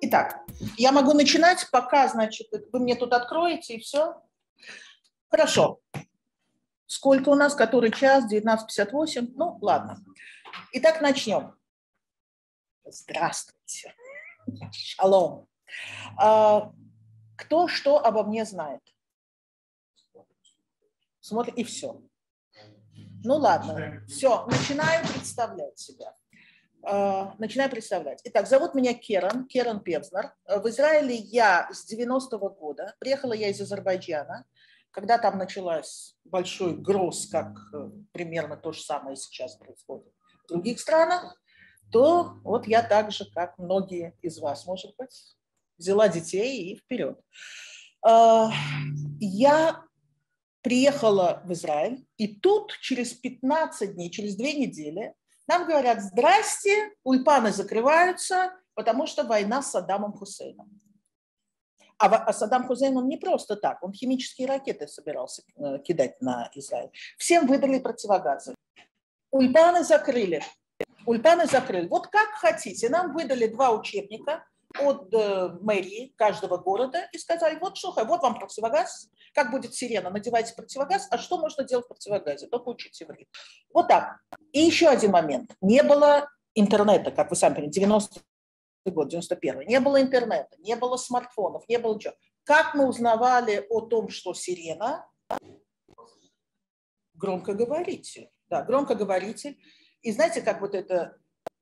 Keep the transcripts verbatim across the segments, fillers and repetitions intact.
Итак, я могу начинать, пока, значит, вы мне тут откроете, и все. Хорошо. Сколько у нас? Который час? девятнадцать пятьдесят восемь. Ну, ладно. Итак, начнем. Здравствуйте. Шалом. А, кто что обо мне знает? Смотрит, и все. Ну, ладно. Все, начинаю представлять себя. Начинаю представлять. Итак, зовут меня Керен, Керен Певзнер. В Израиле я с девяностого года. Приехала я из Азербайджана, когда там началась большой гроз, как примерно то же самое сейчас происходит в других странах, то вот я так же, как многие из вас, может быть, взяла детей и вперед. Я приехала в Израиль, и тут через пятнадцать дней, через две недели нам говорят: здрасте, ульпаны закрываются, потому что война с Саддамом Хусейном. А Саддам Хусейн, он не просто так, он химические ракеты собирался кидать на Израиль. Всем выдали противогазы. Ульпаны закрыли. Ульпаны закрыли. Вот как хотите. Нам выдали два учебника от мэрии каждого города и сказали: вот, слушай, вот вам противогаз. Как будет сирена, надевайте противогаз. А что можно делать в противогазе? Только учите иврит. Вот так. И еще один момент. Не было интернета, как вы сами понимаете, девяностый год, девяносто первый. Не было интернета, не было смартфонов, не было ничего. Как мы узнавали о том, что сирена? Громкоговоритель. Да, громкоговоритель. И знаете, как вот это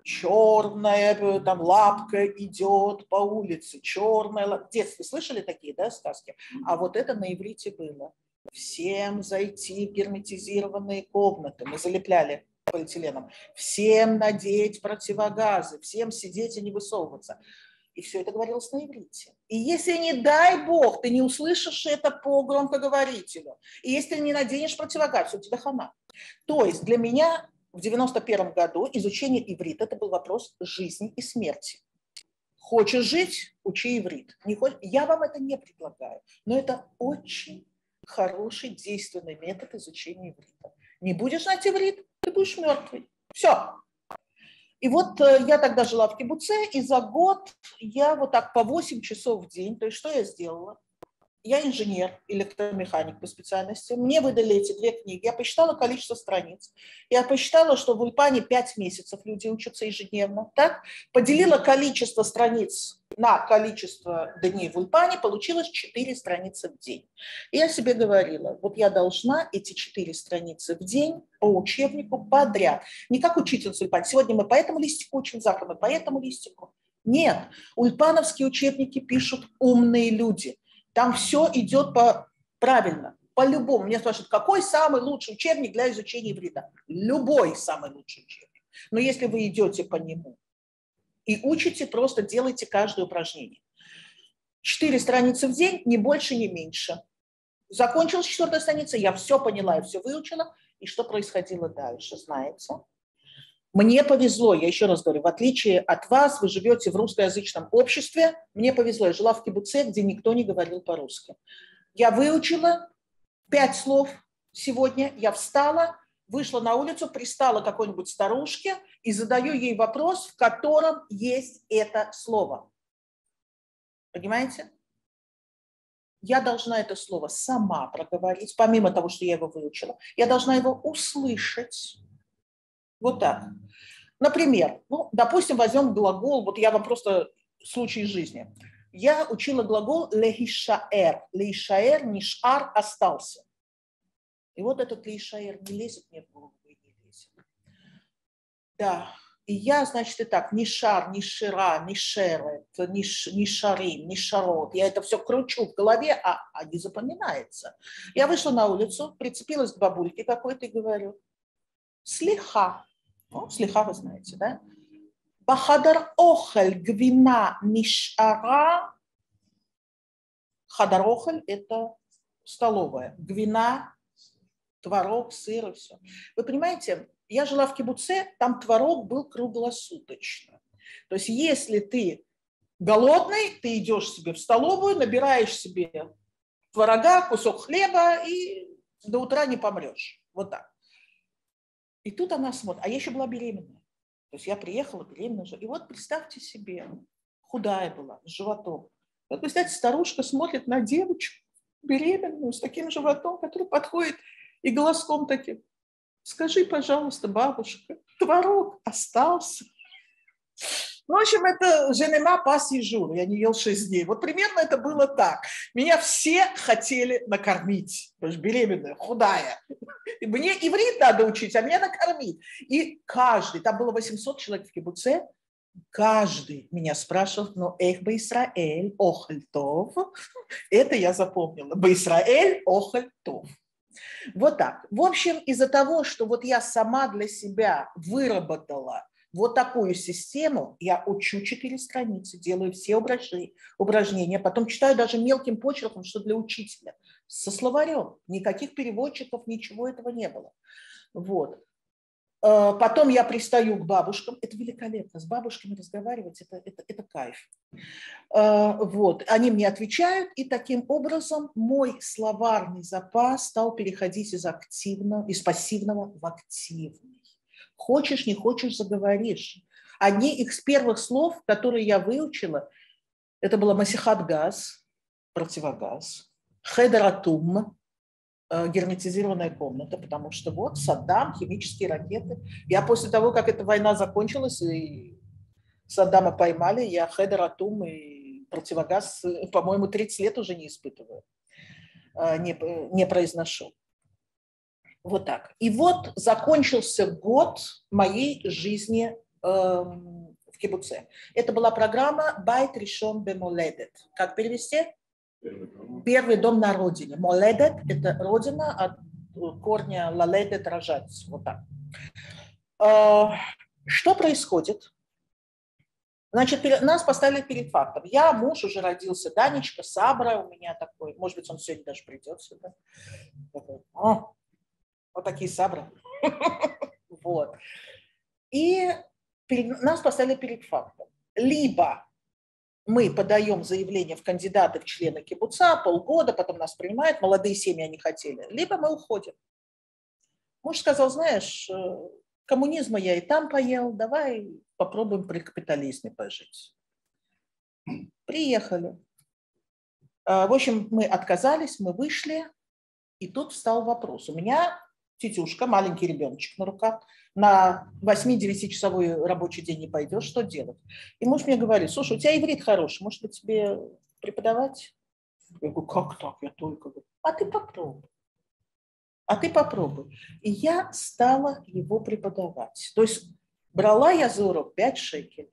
черная там лапка идет по улице, черная лапка. В детстве слышали такие, да, сказки? А вот это на иврите было. Всем зайти в герметизированные комнаты. Мы залепляли полиэтиленом. Всем надеть противогазы, всем сидеть и не высовываться. И все это говорилось на иврите. И если, не дай бог, ты не услышишь это по громкоговорителю, и если ты не наденешь противогаз, у тебя хана. То есть для меня в девяносто первом году изучение иврита – это был вопрос жизни и смерти. Хочешь жить – учи иврит. Не хочешь? Я вам это не предлагаю, но это очень хороший, действенный метод изучения иврита. Не будешь знать иврит – ты будешь мертвый. Все. И вот я тогда жила в кибуце, и за год я вот так по восемь часов в день, то есть что я сделала? Я инженер, электромеханик по специальности. Мне выдали эти две книги. Я посчитала количество страниц. Я посчитала, что в Ульпане пять месяцев люди учатся ежедневно. Так? Поделила количество страниц на количество дней в Ульпане, получилось четыре страницы в день. И я себе говорила: вот я должна эти четыре страницы в день по учебнику подряд. Не как учительница Ульпана. Сегодня мы по этому листику учим, завтра мы по этому листику. Нет. Ульпановские учебники пишут умные люди. Там все идет по, правильно, по-любому. Меня спрашивают, какой самый лучший учебник для изучения иврита? Любой самый лучший учебник. Но если вы идете по нему и учите, просто делайте каждое упражнение. Четыре страницы в день, ни больше, ни меньше. Закончилась четвертая страница, я все поняла и все выучила. И что происходило дальше, знаете? Мне повезло, я еще раз говорю, в отличие от вас, вы живете в русскоязычном обществе, мне повезло, я жила в кибуце, где никто не говорил по-русски. Я выучила пять слов сегодня, я встала, вышла на улицу, пристала к какой-нибудь старушке и задаю ей вопрос, в котором есть это слово. Понимаете? Я должна это слово сама проговорить, помимо того, что я его выучила. Я должна его услышать. Вот так. Например, ну, допустим, возьмем глагол, вот я вам просто случай из жизни. Я учила глагол лехишаэр. Лехишаэр, нишар, остался. И вот этот лехишаэр не лезет мне в голову и не лезет. Да. И я, значит, и так, нишар, нишира, нишерет, ниш, нишарим, нишарот. Я это все кручу в голове, а, а не запоминается. Я вышла на улицу, прицепилась к бабульке какой-то и говорю: слиха. Ну, слиха вы знаете, да? Бахадар охаль гвина нишара. Хадар охаль – это столовая. Гвина, творог, сыр и все. Вы понимаете, я жила в кибуце, там творог был круглосуточно. То есть если ты голодный, ты идешь себе в столовую, набираешь себе творога, кусок хлеба и до утра не помрешь. Вот так. И тут она смотрит. А я еще была беременная. То есть я приехала беременная. И вот представьте себе, худая была, с животом. Вот, представляете, старушка смотрит на девочку беременную с таким животом, который подходит и голоском таким: скажи, пожалуйста, бабушка, творог остался? Ну, в общем, это «женема пас и жур», я не ел шесть дней. Вот примерно это было так. Меня все хотели накормить, потому что беременная, худая. И мне иврит надо учить, а меня накормить. И каждый, там было восемьсот человек в кибуце, каждый меня спрашивал: ну, эх, бе-Исраэль, охоль тов. Это я запомнила. Бе-Исраэль, охоль тов. Вот так. В общем, из-за того, что вот я сама для себя выработала вот такую систему, я учу четыре страницы, делаю все упражнения, потом читаю даже мелким почерком, что для учителя, со словарем. Никаких переводчиков, ничего этого не было. Вот. Потом я пристаю к бабушкам. Это великолепно. С бабушками разговаривать, это, это, это кайф. Вот. Они мне отвечают, и таким образом мой словарный запас стал переходить из активного, из пассивного в активный. Хочешь, не хочешь, заговоришь. Одни из первых слов, которые я выучила, это было масихат газ, противогаз, хедер атум, герметизированная комната, потому что вот Саддам, химические ракеты. Я после того, как эта война закончилась, и Саддама поймали, я хедер атум и противогаз, по-моему, тридцать лет уже не испытываю, не, не произношу. Вот так. И вот закончился год моей жизни э, в кибуце. Это была программа «Байт ришон бе-моледет». Как перевести? Первый дом. Первый дом на родине. Моледет – это родина, от корня лаледет – рожать. Вот так. Э, что происходит? Значит, нас поставили перед фактом. Я, муж, уже родился, Данечка, Сабра у меня такой. Может быть, он сегодня даже придет сюда. О, вот такие Сабры. Вот. И перед, нас поставили перед фактом. Либо мы подаем заявление в кандидаты в члены кибуца, полгода, потом нас принимают, молодые семьи они хотели, либо мы уходим. Муж сказал: знаешь, коммунизма я и там поел, давай попробуем при капитализме пожить. Приехали. В общем, мы отказались, мы вышли, и тут встал вопрос. У меня тетюшка, маленький ребеночек на руках, на восьми-девятичасовой рабочий день не пойдешь, что делать? И муж мне говорит: слушай, у тебя иврит хороший, может быть, тебе преподавать? Я говорю: как так? Я только говорю: а ты попробуй. А ты попробуй. И я стала его преподавать. То есть брала я за урок пять шекелей.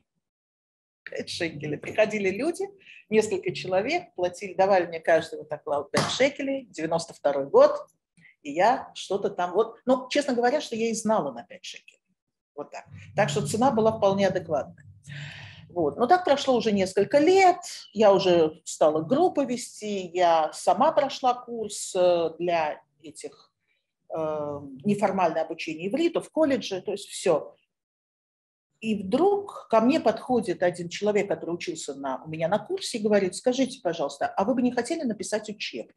пять шекелей. Приходили люди, несколько человек, платили, давали мне каждый вот так пять шекелей, девяносто второй год. И я что-то там вот, ну, честно говоря, что я и знала на пять шекелей. Вот так. Так что цена была вполне адекватная. Вот. Но так прошло уже несколько лет, я уже стала группы вести, я сама прошла курс для этих э, неформальное обучение ивриту в колледже, то есть все. И вдруг ко мне подходит один человек, который учился на, у меня на курсе, и говорит: скажите, пожалуйста, а вы бы не хотели написать учебник?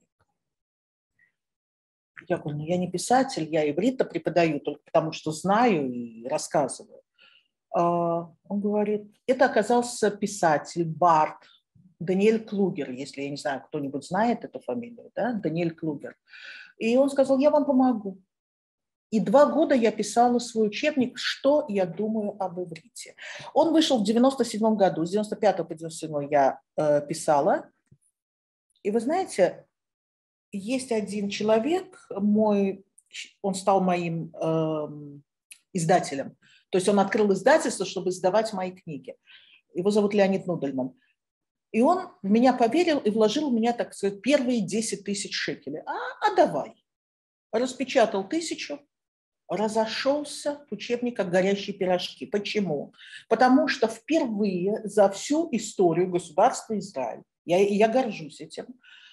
Я говорю: ну я не писатель, я иврит-то преподаю только потому, что знаю и рассказываю. Он говорит: это оказался писатель, бард, Даниэль Клугер, если, я не знаю, кто-нибудь знает эту фамилию, да, Даниэль Клугер. И он сказал: я вам помогу. И два года я писала свой учебник «Что я думаю об иврите». Он вышел в девяносто седьмом году, с девяносто пятого по девяносто седьмой я э, писала. И вы знаете, есть один человек, мой, он стал моим э, издателем. То есть он открыл издательство, чтобы издавать мои книги. Его зовут Леонид Нудельман. И он в меня поверил и вложил в меня, так сказать, первые десять тысяч шекелей. А, а давай. Распечатал тысячу, разошелся учебник как горящие пирожки. Почему? Потому что впервые за всю историю государства Израиль, я, я горжусь этим,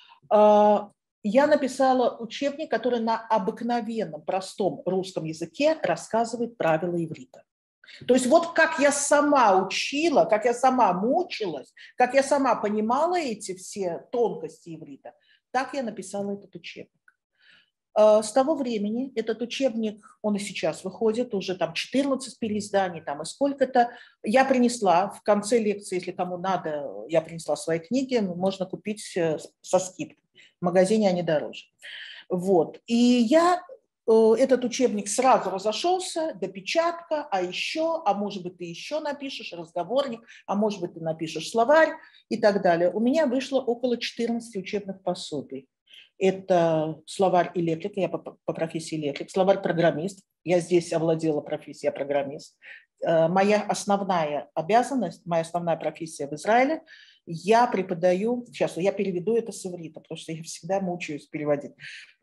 я написала учебник, который на обыкновенном, простом русском языке рассказывает правила иврита. То есть вот как я сама учила, как я сама мучилась, как я сама понимала эти все тонкости иврита, так я написала этот учебник. С того времени этот учебник, он и сейчас выходит, уже там четырнадцать переизданий, там и сколько-то. Я принесла в конце лекции, если кому надо, я принесла свои книги, можно купить со скидкой. В магазине они дороже. Вот. И я, этот учебник сразу разошелся, допечатка, а еще, а может быть ты еще напишешь разговорник, а может быть ты напишешь словарь и так далее. У меня вышло около четырнадцати учебных пособий. Это словарь электрика, я по, по профессии электрик, словарь программист, я здесь овладела профессией, я программист. Моя основная обязанность, моя основная профессия в Израиле, я преподаю, сейчас я переведу это с иврита, потому что я всегда мучаюсь переводить.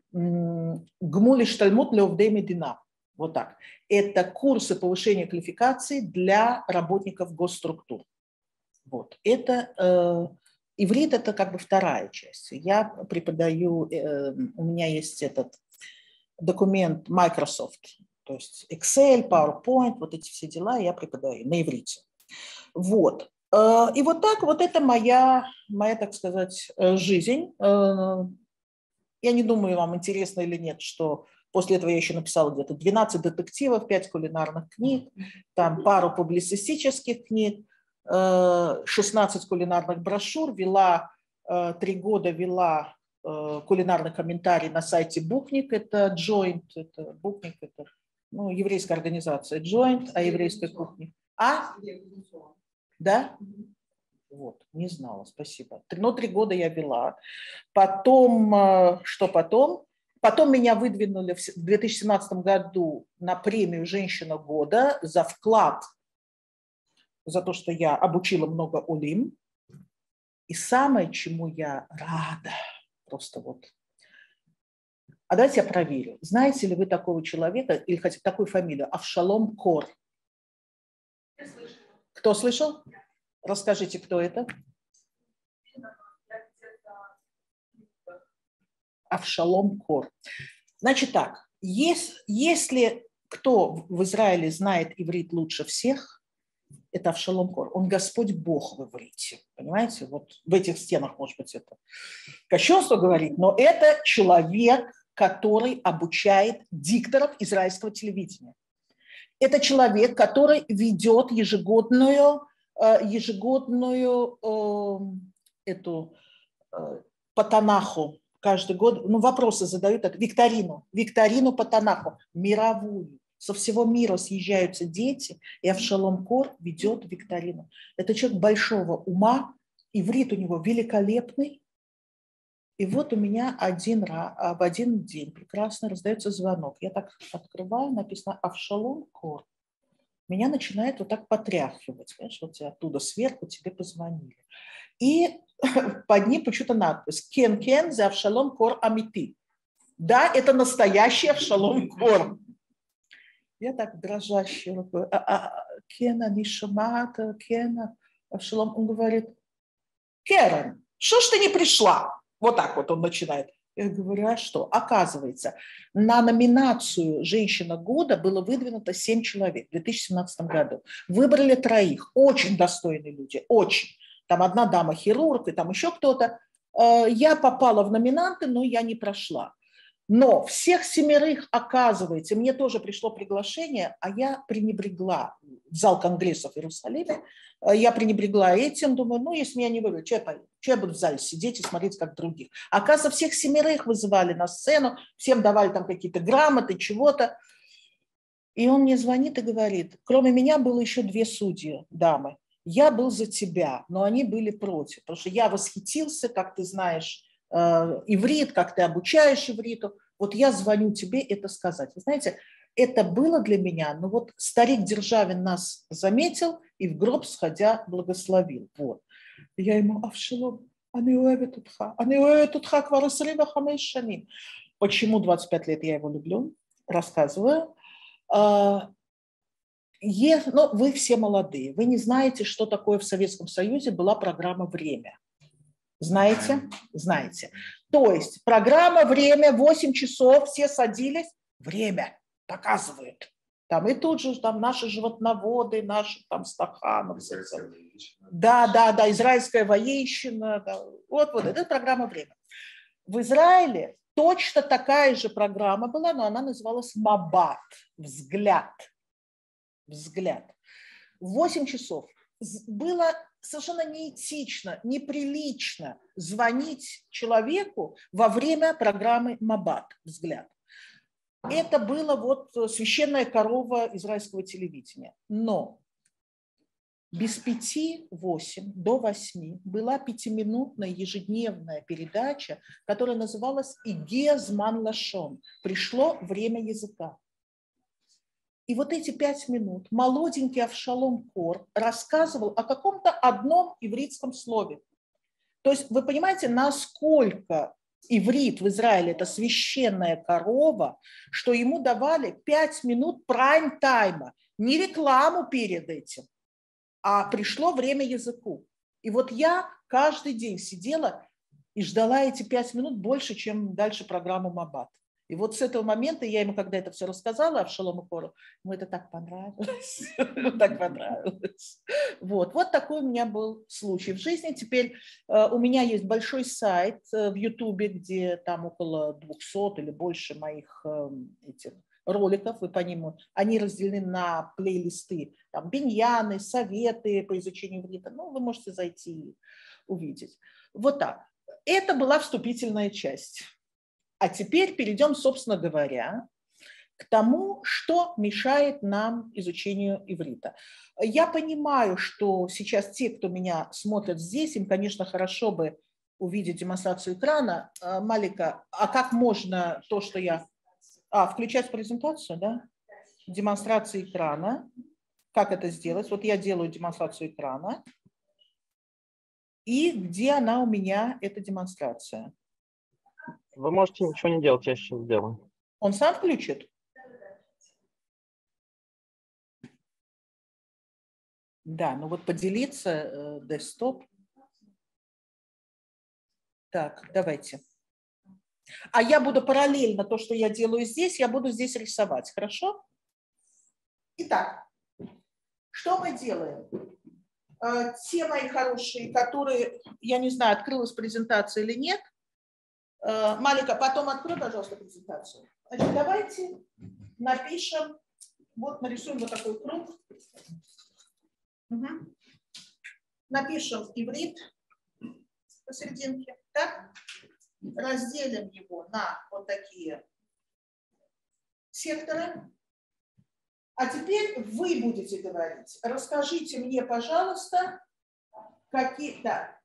Гмуль иштальмут леовдей медина. Вот так. Это курсы повышения квалификации для работников госструктур. Вот. Это... Э, Иврит – это как бы вторая часть. Я преподаю, э, у меня есть этот документ Microsoft, то есть Excel, PowerPoint, вот эти все дела я преподаю на иврите. Вот. Э, и вот так, вот это моя, моя, так сказать, жизнь. Э, я не думаю, вам интересно или нет, что после этого я еще написала где-то двенадцать детективов, пять кулинарных книг, там пару публицистических книг, шестнадцать кулинарных брошюр, вела три года вела кулинарный комментарий на сайте Букник, это Joint, это Букник, это ну, еврейская организация Joint о еврейской кухне. А? Да? Вот, не знала, спасибо. Но три года я вела. Потом, что потом? Потом меня выдвинули в две тысячи семнадцатом году на премию «Женщина года» за вклад, за то, что я обучила много олим. И самое, чему я рада, просто вот. А давайте я проверю. Знаете ли вы такого человека, или хотя бы такую фамилию, Авшалом Кор? Кто слышал? Расскажите, кто это? Авшалом Кор. Значит так, если, если кто в Израиле знает иврит лучше всех, это Авшалом Кор. Он Господь Бог в иврите. Понимаете? Вот в этих стенах, может быть, это кощунство говорить, но это человек, который обучает дикторов израильского телевидения. Это человек, который ведет ежегодную, ежегодную эту по Танаху. Каждый год, ну, вопросы задают, это викторину, викторину по Танаху, мировую. Со всего мира съезжаются дети, и Авшалом Кор ведет викторину. Это человек большого ума, иврит у него великолепный. И вот у меня один, в один день прекрасно раздается звонок. Я так открываю, написано Авшалом Кор. Меня начинает вот так потряхивать. Понимаешь, вот оттуда сверху тебе позвонили. И под ним почему-то надпись «Кен кен за Авшалом Кор амити». Да, это настоящий Авшалом Кор. Я так дрожащей рукой, а, а, Кена, не шамата, Кена, Авшалом, он говорит, Керен, что ж ты не пришла? Вот так вот он начинает. Я говорю, а что? Оказывается, на номинацию «Женщина года» было выдвинуто семь человек в две тысячи семнадцатом году. Выбрали троих, очень достойные люди, очень. Там одна дама хирург, и там еще кто-то. Я попала в номинанты, но я не прошла. Но всех семерых, оказывается, мне тоже пришло приглашение, а я пренебрегла в зал конгрессов в Иерусалиме, я пренебрегла этим, думаю, ну, если меня не выберут, что я пойду? Что я буду в зале сидеть и смотреть, как других? Оказывается, всех семерых вызывали на сцену, всем давали там какие-то грамоты, чего-то. И он мне звонит и говорит, кроме меня было еще две судьи, дамы. Я был за тебя, но они были против, потому что я восхитился, как ты знаешь, иврит, как ты обучаешь ивриту, вот я звоню тебе это сказать. Вы знаете, это было для меня, ну вот старик Державин нас заметил и в гроб сходя благословил. Вот. Я ему, Авшалом, они уэвет утха, они уэвет утха кварасрива хамеш шаним. Почему двадцать пять лет я его люблю? Рассказываю. Ну, вы все молодые, вы не знаете, что такое в Советском Союзе была программа «Время». Знаете? Знаете. То есть программа «Время», восемь часов, все садились, время показывают. Там, и тут же там наши животноводы, наши там стахановцы. Да, да, да, израильская военщина. Да. Вот, вот, это программа «Время». В Израиле точно такая же программа была, но она называлась Мабат, взгляд. Взгляд. В восемь часов было совершенно неэтично, неприлично звонить человеку во время программы Мабат, взгляд. Это было вот священная корова израильского телевидения. Но без пяти восемь до восьми была пятиминутная ежедневная передача, которая называлась «Игеа зман лашон» – «Пришло время языка». И вот эти пять минут молоденький Авшалом Кор рассказывал о каком-то одном ивритском слове. То есть вы понимаете, насколько иврит в Израиле – это священная корова, что ему давали пять минут прайм-тайма, не рекламу перед этим, а пришло время языку. И вот я каждый день сидела и ждала эти пять минут больше, чем дальше программу Мабат. И вот с этого момента я ему, когда это все рассказала, Авшалому Кору, ему это так понравилось, так понравилось. Вот, вот такой у меня был случай в жизни. Теперь э, у меня есть большой сайт э, в Ютубе, где там около двухсот или больше моих э, этих роликов, вы по ним, они разделены на плейлисты, там биньяны, советы по изучению иврита. Ну, вы можете зайти и увидеть. Вот так. Это была вступительная часть. А теперь перейдем, собственно говоря, к тому, что мешает нам изучению иврита. Я понимаю, что сейчас те, кто меня смотрят здесь, им, конечно, хорошо бы увидеть демонстрацию экрана. Малика, а как можно то, что я... А, включать презентацию, да? Демонстрация экрана. Как это сделать? Вот я делаю демонстрацию экрана. И где она у меня, эта демонстрация? Вы можете ничего не делать, я сейчас сделаю. Он сам включит? Да, ну вот поделиться, э, десктоп. Так, давайте. А я буду параллельно то, что я делаю здесь, я буду здесь рисовать, хорошо? Итак, что мы делаем? Э, те мои хорошие, которые, я не знаю, открылась презентация или нет. Э, Малика, потом открой, пожалуйста, презентацию. Значит, давайте напишем, вот нарисуем вот такой круг. Угу. Напишем иврит посерединке, так? Разделим его на вот такие секторы. А теперь вы будете говорить. Расскажите мне, пожалуйста, какие... Да.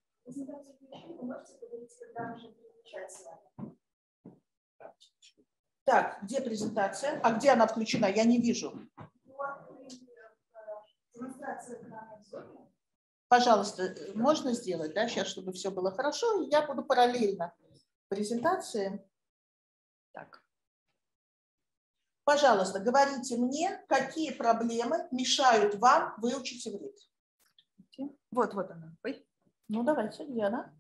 Так, где презентация? А где она включена? Я не вижу. Пожалуйста, можно сделать, да, сейчас, чтобы все было хорошо. Я буду параллельно презентации. Так. Пожалуйста, говорите мне, какие проблемы мешают вам выучить иврит. Вот, вот она. Ой. Ну, давайте, где она?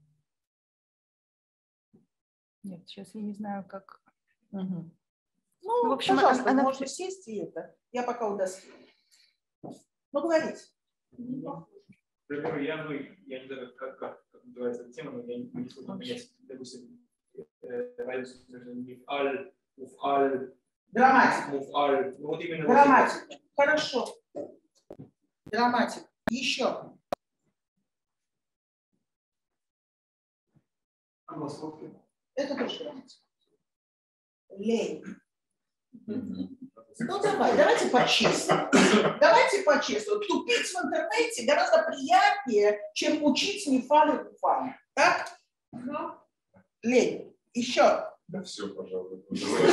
Нет, сейчас я не знаю, как... Угу. Ну, ну, в общем, пожалуйста, она... можно сесть и это. Я пока у доски. Ну, говорите. Например, я, ну, я не знаю, как, как, как называется эта тема, но я не смогу понять, допустим, разницу между мифаль, муфаль, грамматика. Муфаль. Вот именно грамматика. Вот хорошо. Грамматика. Еще. Это тоже грамматика. Лень. Ну давай, давайте по-честному. Давайте по-честному. Тупить в интернете гораздо приятнее, чем учить мифаль и муфаль. Так? Ну. Лень. Еще. Да все, пожалуйста.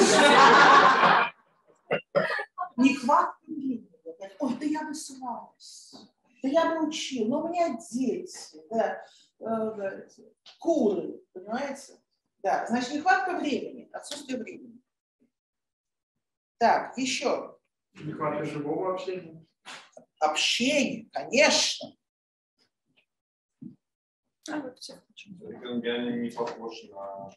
Нехватка времени. Ой, да я бы ссылалась. Да я бы учил. Но у меня дети. Да, да, куры. Понимаете? Да, значит, нехватка времени. Отсутствие времени. Так, еще. Нехватка живого общения. Общение, конечно. А, вот все. Я не похож на...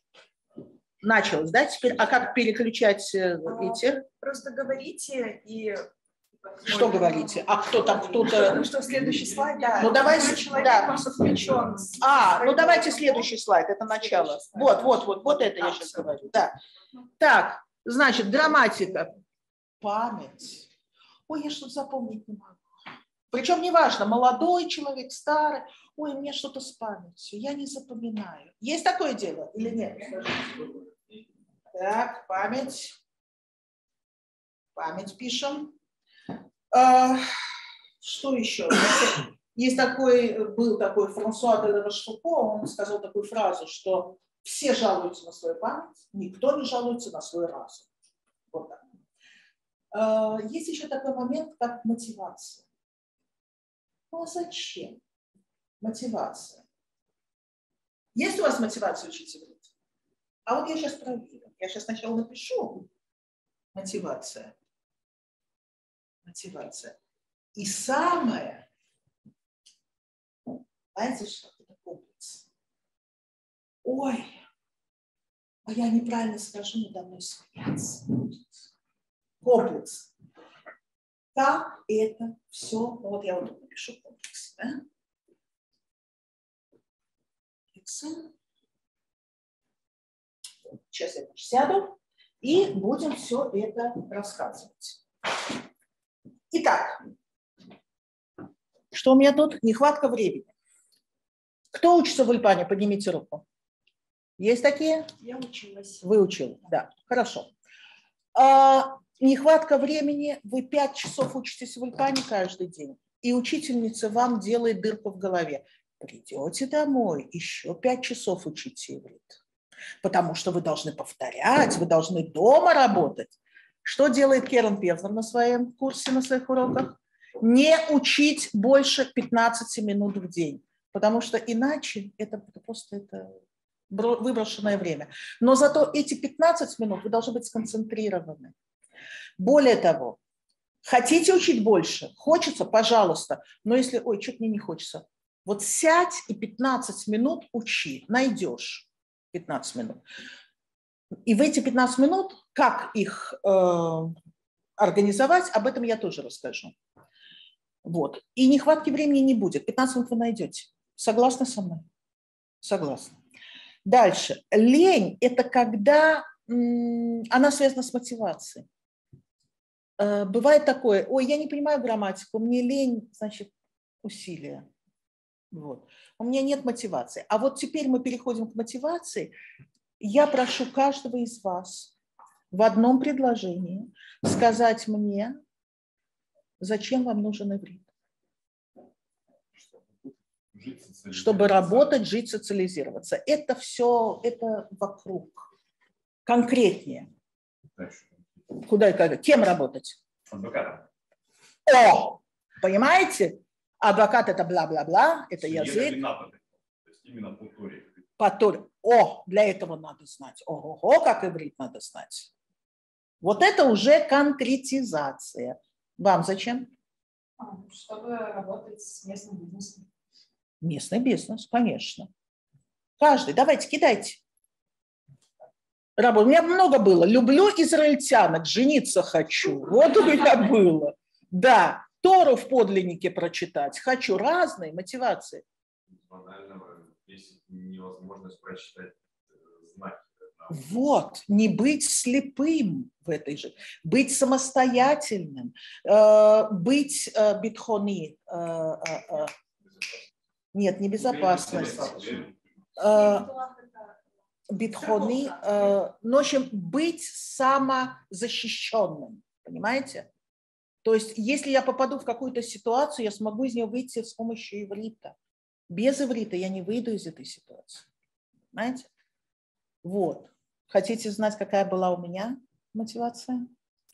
Началось, да? Теперь, а как переключать эти? Просто говорите, и Что говорите? А кто там, кто-то... Ну что, следующий слайд, да. Ну, давай, Человек да. просто включен. А, ну давайте следующий слайд, это начало. Вот, вот, вот, вот это я сейчас говорю. Да. Так, значит, грамматика. Память. Ой, я что-то запомнить не могу. Причем неважно, молодой человек, старый. Ой, у меня что-то с памятью, я не запоминаю. Есть такое дело или нет? Так, память. Память пишем. А, что еще? Есть такой, был такой Франсуа де Лавашфуко, он сказал такую фразу, что все жалуются на свою память, никто не жалуется на свой разум. Вот так. А, есть еще такой момент, как мотивация. Ну а зачем мотивация? Есть у вас мотивация учить иврит? А вот я сейчас проверю. Я сейчас сначала напишу мотивация. Мотивация. И самое, знаете, что это комплекс? Ой, а я неправильно скажу, надо мной смеяться будет. Комплекс. Как это все, ну вот я вот тут напишу комплекс, да? Сейчас я сяду и будем все это рассказывать. Итак, что у меня тут? Нехватка времени. Кто учится в Ульпане? Поднимите руку. Есть такие? Я училась. Вы учились, да. Хорошо. А, нехватка времени. Вы пять часов учитесь в Ульпане каждый день. И учительница вам делает дырку в голове. Придете домой, еще пять часов учите иврит. Потому что вы должны повторять, вы должны дома работать. Что делает Керен Певзнер на своем курсе, на своих уроках? Не учить больше пятнадцати минут в день. Потому что иначе это просто это выброшенное время. Но зато эти пятнадцать минут вы должны быть сконцентрированы. Более того, хотите учить больше? Хочется? Пожалуйста. Но если, ой, что-то мне не хочется. Вот сядь и пятнадцать минут учи. Найдешь пятнадцать минут. И в эти пятнадцать минут, как их э, организовать, об этом я тоже расскажу. Вот. И нехватки времени не будет. пятнадцать минут вы найдете. Согласны со мной? Согласна. Дальше. Лень – это когда м, она связана с мотивацией. Э, бывает такое, ой, я не понимаю грамматику, мне лень, значит, усилия. Вот. У меня нет мотивации. А вот теперь мы переходим к мотивации. Я прошу каждого из вас в одном предложении сказать мне, зачем вам нужен иврит. Чтобы работать, жить, социализироваться. Это все, это вокруг. Конкретнее. Куда и как? Кем работать? Адвокатом. О! Понимаете? Адвокат – это бла-бла-бла, это язык. То есть именно по Торе. По Торе. О, для этого надо знать. Ого-го, как иврит надо знать. Вот это уже конкретизация. Вам зачем? Чтобы работать с местным бизнесом. Местный бизнес, конечно. Каждый. Давайте, кидайте. Работа. У меня много было. Люблю израильтянок, жениться хочу. Вот у меня было. Да. Тору в подлиннике прочитать. Хочу разные мотивации. Банального, если невозможность прочитать знаки. Вот, не быть слепым в этой же, быть самостоятельным, э, быть э, битхони, э, э, э, нет, не безопасность, э, битхони, э, но в общем быть самозащищенным, понимаете? То есть, если я попаду в какую-то ситуацию, я смогу из нее выйти с помощью иврита. Без иврита я не выйду из этой ситуации. Понимаете? Вот. Хотите знать, какая была у меня мотивация?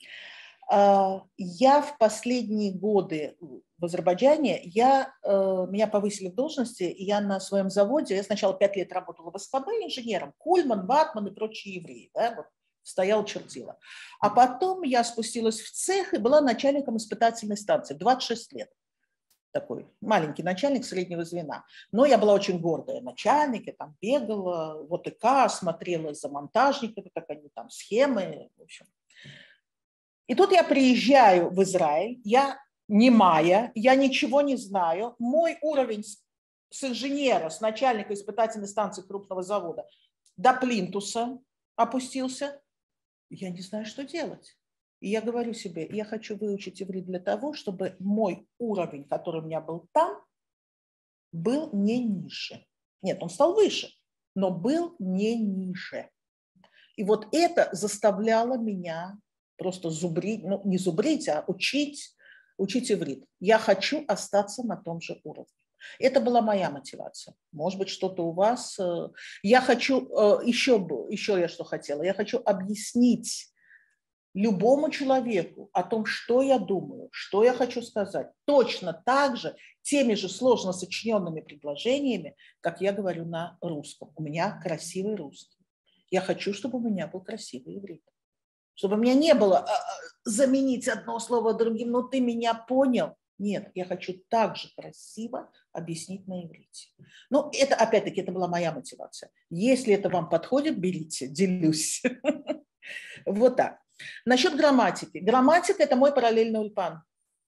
Я в последние годы в Азербайджане, я, меня повысили в должности, и я на своем заводе, я сначала пять лет работала в СКБ инженером, Кульман, Ватман и прочие евреи, да, вот, стоял, чертила. А потом я спустилась в цех и была начальником испытательной станции, двадцать шесть лет. Такой маленький начальник среднего звена. Но я была очень гордая начальник, я там бегала, в ОТК, смотрела за монтажниками, как они там, схемы, в общем. И тут я приезжаю в Израиль, я немая, я ничего не знаю, мой уровень с инженера, с начальника испытательной станции крупного завода до плинтуса опустился, я не знаю, что делать. И я говорю себе, я хочу выучить иврит для того, чтобы мой уровень, который у меня был там, был не ниже. Нет, он стал выше, но был не ниже. И вот это заставляло меня просто зубрить, ну не зубрить, а учить, учить иврит. Я хочу остаться на том же уровне. Это была моя мотивация. Может быть, что-то у вас. Я хочу, еще, еще я что хотела, я хочу объяснить любому человеку о том, что я думаю, что я хочу сказать, точно так же, теми же сложно сочиненными предложениями, как я говорю на русском. У меня красивый русский. Я хочу, чтобы у меня был красивый иврит. Чтобы у меня не было заменить одно слово другим, но ты меня понял. Нет, я хочу так же красиво объяснить на иврите. Ну, это, опять-таки, это была моя мотивация. Если это вам подходит, берите, делюсь. Вот так. Насчет грамматики. Грамматика – это мой параллельный ульпан.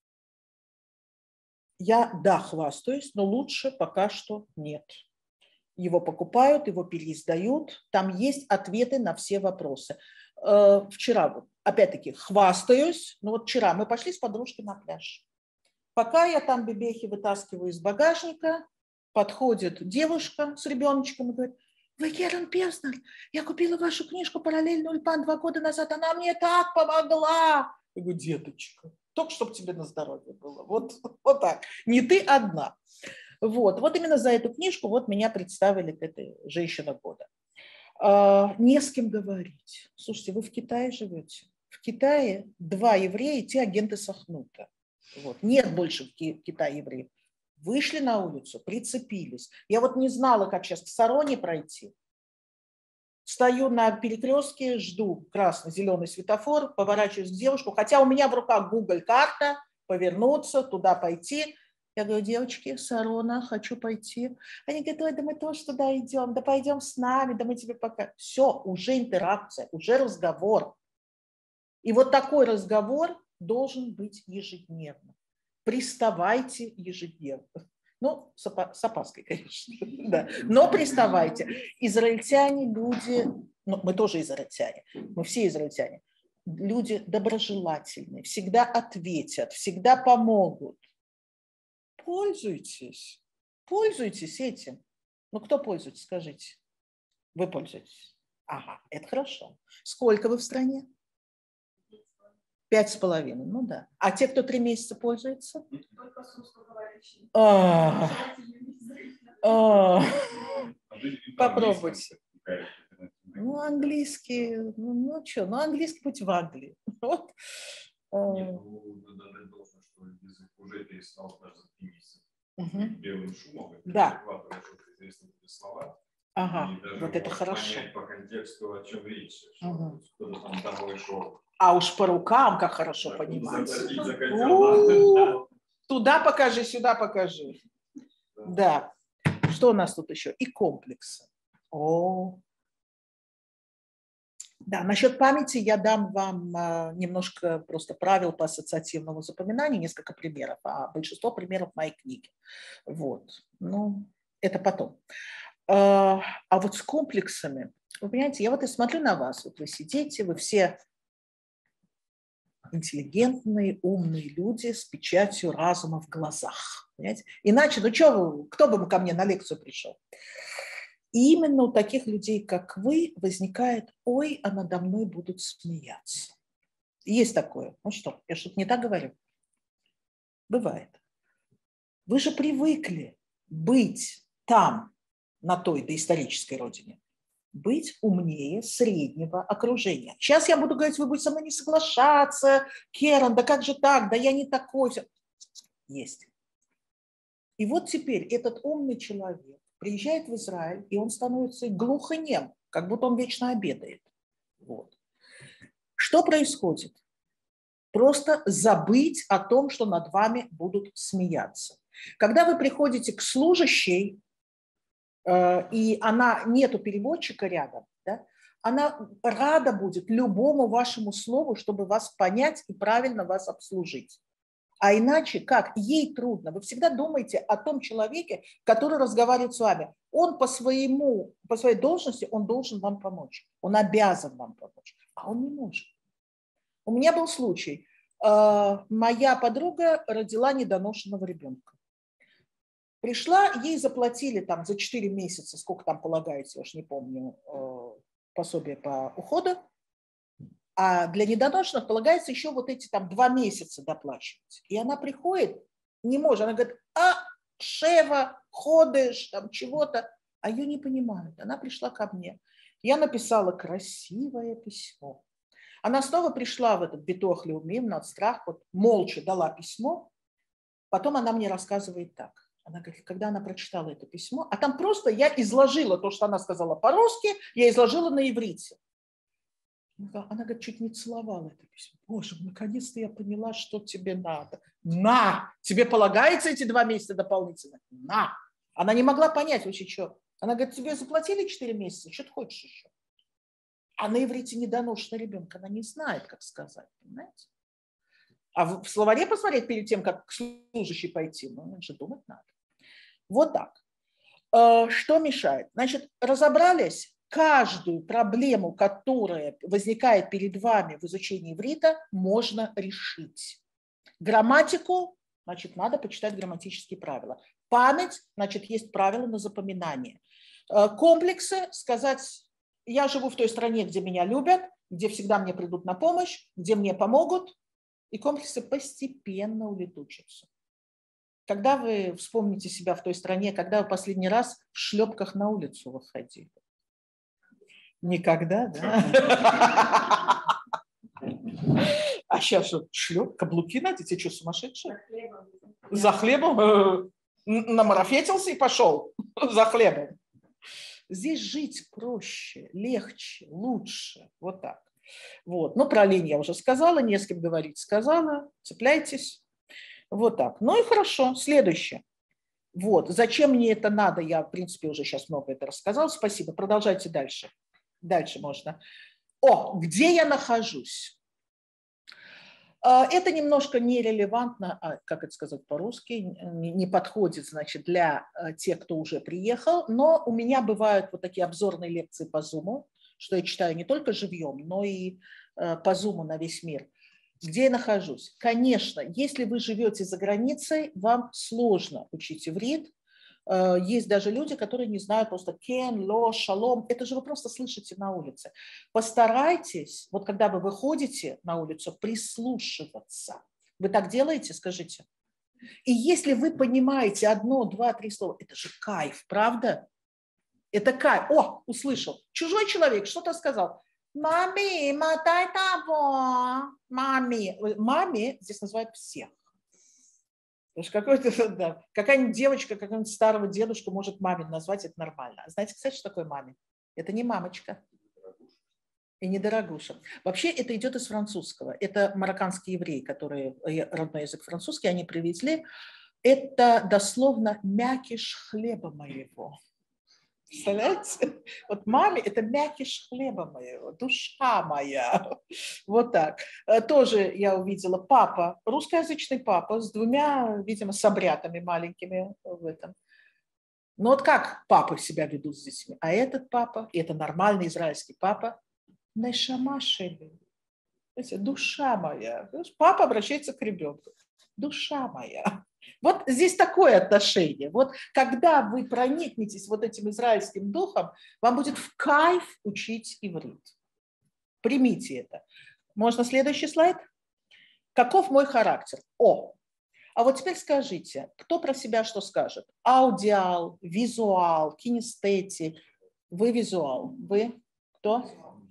Я, да, хвастаюсь, но лучше пока что нет. Его покупают, его переиздают. Там есть ответы на все вопросы. Вчера, опять-таки, хвастаюсь. Но вот вчера мы пошли с подружкой на пляж. Пока я там бебехи вытаскиваю из багажника, подходит девушка с ребеночком и говорит: вы Керен Певзнер, я купила вашу книжку «Параллельный ульпан» два года назад, она мне так помогла. Я говорю: деточка, только чтобы тебе на здоровье было. Вот, вот так. Не ты одна. Вот. Вот именно за эту книжку вот меня представили к этой женщине года. А, не с кем говорить. Слушайте, вы в Китае живете. В Китае два еврея, те агенты Сахнута. Вот. Нет больше в Китае евреев. Вышли на улицу, прицепились. Я вот не знала, как сейчас к Сароне пройти. Стою на перекрестке, жду красный-зеленый светофор, поворачиваюсь к девушку, хотя у меня в руках Google-карта, повернуться, туда пойти. Я говорю: девочки, Сарона, хочу пойти. Они говорят: ой, да мы тоже туда идем, да пойдем с нами, да мы тебе пока. Все, уже интеракция, уже разговор. И вот такой разговор должен быть ежедневно. Приставайте ежедневно. Ну, с опаской, конечно, да. Но приставайте. Израильтяне люди, ну, мы тоже израильтяне, мы все израильтяне, люди доброжелательные, всегда ответят, всегда помогут. Пользуйтесь, пользуйтесь этим. Ну, кто пользуется, скажите? Вы пользуетесь? Ага, это хорошо. Сколько вы в стране? Пять с половиной, ну да. А те, кто три месяца пользуется? Только с русскоговорящими. А, а, попробуйте. Ну, английский, ну, ну что, ну, английский быть в Англии. Вот. Нет, ну, надо дать должное, что язык уже перестал даже за три месяца. Угу. Белым шумом, да. Известные слова. Ага, вот это хорошо. Понять по контексту, о чем речь. Угу. Кто-то там домой шел. А уж по рукам как хорошо так, понимать. Туда покажи, сюда покажи. Да. Да. Что у нас тут еще? И комплексы. О. Да, насчет памяти я дам вам немножко просто правил по ассоциативному запоминанию, несколько примеров, а большинство примеров в моей книге. Вот. Ну, это потом. А вот с комплексами, вы понимаете, я вот и смотрю на вас, вот вы сидите, вы все интеллигентные, умные люди с печатью разума в глазах. Понимаете? Иначе, ну что вы, кто бы ко мне на лекцию пришел? И именно у таких людей, как вы, возникает: ой, а надо мной будут смеяться. Есть такое. Ну что, я что-то не так говорю? Бывает. Вы же привыкли быть там, на той доисторической родине, быть умнее среднего окружения. Сейчас я буду говорить: вы будете со мной не соглашаться, Керен, да как же так, да я не такой. Есть. И вот теперь этот умный человек приезжает в Израиль, и он становится глухонем, как будто он вечно обедает. Вот. Что происходит? Просто забыть о том, что над вами будут смеяться. Когда вы приходите к служащей, и она, нету переводчика рядом, да, Она рада будет любому вашему слову, чтобы вас понять и правильно вас обслужить. А иначе как? Ей трудно. Вы всегда думаете о том человеке, который разговаривает с вами. Он по, своему, по своей должности, он должен вам помочь. Он обязан вам помочь. А он не может. У меня был случай. Моя подруга родила недоношенного ребенка. Пришла, ей заплатили там за четыре месяца, сколько там полагается, я уж не помню, пособие по уходу. А для недоношенных полагается еще вот эти там два месяца доплачивать. И она приходит, не может, она говорит, а, шева, ходишь, там чего-то. А ее не понимают. Она пришла ко мне. Я написала красивое письмо. Она снова пришла в этот битуах леумим, над страх, вот молча дала письмо. Потом она мне рассказывает так. Она говорит, когда она прочитала это письмо, а там просто я изложила то, что она сказала по-русски, я изложила на иврите. Она, говорит, чуть не целовала это письмо. Боже, наконец-то я поняла, что тебе надо. На! Тебе полагается эти два месяца дополнительно? На! Она не могла понять вообще, что. Она говорит, тебе заплатили четыре месяца, что ты хочешь еще? А на иврите недоношенный ребенок, она не знает, как сказать, понимаете? А в словаре посмотреть перед тем, как к служащей пойти, ну, же думать надо. Вот так. Что мешает? Значит, разобрались, каждую проблему, которая возникает перед вами в изучении иврита, можно решить. Грамматику, значит, надо почитать грамматические правила. Память, значит, есть правила на запоминание. Комплексы, сказать, я живу в той стране, где меня любят, где всегда мне придут на помощь, где мне помогут, и комплексы постепенно улетучатся. Когда вы вспомните себя в той стране, когда вы последний раз в шлепках на улицу выходили? Никогда, да? А сейчас что, шлеп, каблуки надеть, что, сумасшедшие? За хлебом намарафетился и пошел за хлебом. Здесь жить проще, легче, лучше. Вот так. Вот. Ну, про лень я уже сказала, не с кем говорить сказала. Цепляйтесь. Вот так. Ну и хорошо. Следующее. Вот. Зачем мне это надо? Я, в принципе, уже сейчас много это рассказала. Спасибо. Продолжайте дальше. Дальше можно. О, где я нахожусь? Это немножко нерелевантно, как это сказать по-русски, не подходит, значит, для тех, кто уже приехал, но у меня бывают вот такие обзорные лекции по Zoom, что я читаю не только живьем, но и по Zoom на весь мир. Где я нахожусь? Конечно, если вы живете за границей, вам сложно учить иврит. Есть даже люди, которые не знают просто кен, ло, шалом. Это же вы просто слышите на улице. Постарайтесь, вот когда вы выходите на улицу, прислушиваться. Вы так делаете, скажите? И если вы понимаете одно, два, три слова, это же кайф, правда? Это кайф. О, услышал. Чужой человек что-то сказал. Мами, мотай того. Мами. Мами здесь называют всех. Какой-то, да, какая-нибудь девочка, какого-нибудь старого дедушку может мамин назвать, это нормально. Знаете, кстати, что такое мамин? Это не мамочка. И не дорогуша. Вообще это идет из французского. Это марокканские евреи, которые, родной язык французский, они привезли. Это дословно мякиш хлеба моего. Представляете? Вот маме это мякиш хлеба моего, душа моя. Вот так. Тоже я увидела папа, русскоязычный папа с двумя, видимо, собрятами маленькими в этом. Ну вот как папы себя ведут с детьми? А этот папа, и это нормальный израильский папа, нешама шели. Душа моя. Папа обращается к ребенку. Душа моя. Вот здесь такое отношение. Вот когда вы проникнетесь вот этим израильским духом, вам будет в кайф учить иврит. Примите это. Можно следующий слайд? Каков мой характер? О, а вот теперь скажите, кто про себя что скажет? Аудиал, визуал, кинестетик. Вы визуал. Вы кто?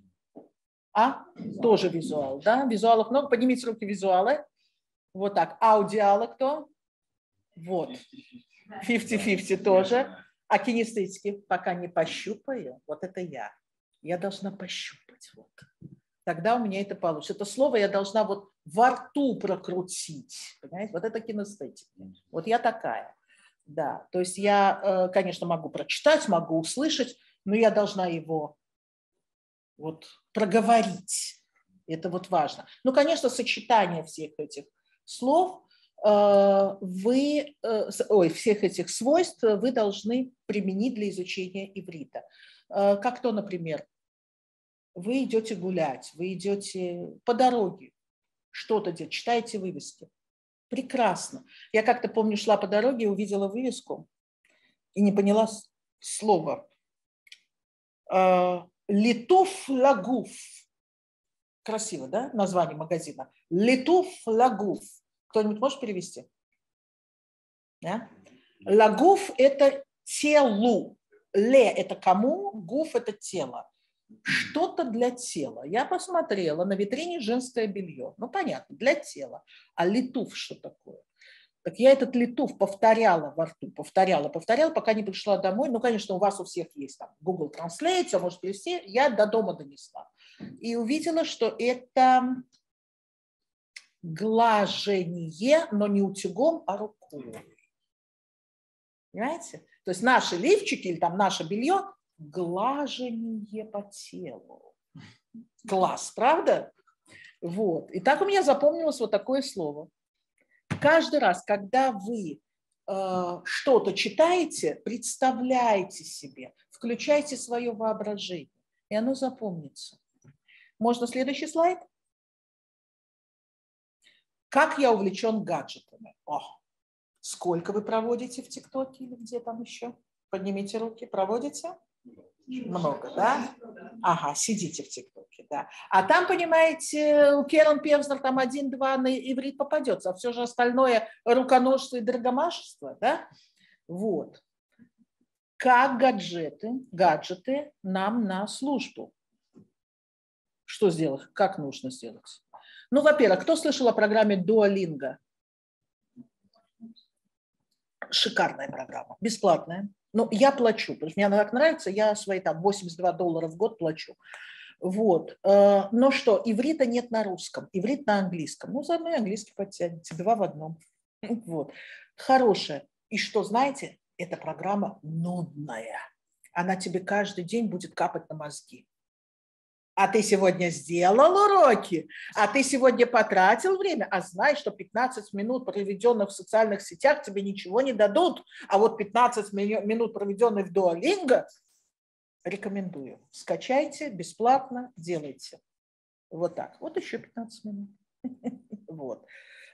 А? Тоже визуал, да? Визуалов много. Поднимите руки визуалы. Вот так. Аудиалы кто? Вот. пятьдесят на пятьдесят тоже. А кинестетики пока не пощупаю. Вот это я. Я должна пощупать. Вот. Тогда у меня это получится. Это слово я должна вот во рту прокрутить. Понимаете? Вот это кинестетики. Вот я такая. Да. То есть я, конечно, могу прочитать, могу услышать, но я должна его Вот проговорить. Это вот важно. Ну, конечно, сочетание всех этих слов вы, ой, всех этих свойств вы должны применить для изучения иврита. Как то, например, вы идете гулять, вы идете по дороге, что-то делаете, читаете вывески. Прекрасно. Я как-то помню, шла по дороге и увидела вывеску и не поняла слова. Литуф лагуф. Красиво, да, название магазина? Литуф лагуф. Кто-нибудь может перевести? Да? Лагуф – это телу. Ле – это кому, гуф – это тело. Что-то для тела. Я посмотрела на витрине женское белье. Ну, понятно, для тела. А литуф что такое? Так я этот литуф повторяла во рту, повторяла, повторяла, пока не пришла домой. Ну, конечно, у вас у всех есть там Google Translate, все может перевести. Я до дома донесла. И увидела, что это глажение, но не утюгом, а рукой. Понимаете? То есть наши лифчики или там наше белье – глажение по телу. Класс, правда? Вот. И так у меня запомнилось вот такое слово. Каждый раз, когда вы э, что-то читаете, представляйте себе, включайте свое воображение, и оно запомнится. Можно следующий слайд? Как я увлечен гаджетами? О, сколько вы проводите в ТикТоке или где там еще? Поднимите руки. Проводите? Много, да? Ага, сидите в ТикТоке, да. А там, понимаете, у Керен Певзнер там один-два на иврит попадется, а все же остальное руконожство и дорогомашество, да? Вот. Как гаджеты, гаджеты нам на службу? Что сделать? Как нужно сделать? Ну, во-первых, кто слышал о программе Duolingo? Шикарная программа, бесплатная. Ну, я плачу, потому что мне она так нравится, я свои там восемьдесят два доллара в год плачу. Вот. Но что, иврита нет на русском, иврит на английском. Ну, заодно и английский подтянете, два в одном. Вот. Хорошая. И что, знаете, эта программа нудная. Она тебе каждый день будет капать на мозги. А ты сегодня сделал уроки, а ты сегодня потратил время, а знай, что пятнадцать минут, проведенных в социальных сетях, тебе ничего не дадут, а вот пятнадцать минут, проведенных в Duolingo, рекомендую. Скачайте, бесплатно, делайте. Вот так. Вот еще пятнадцать минут. Вот.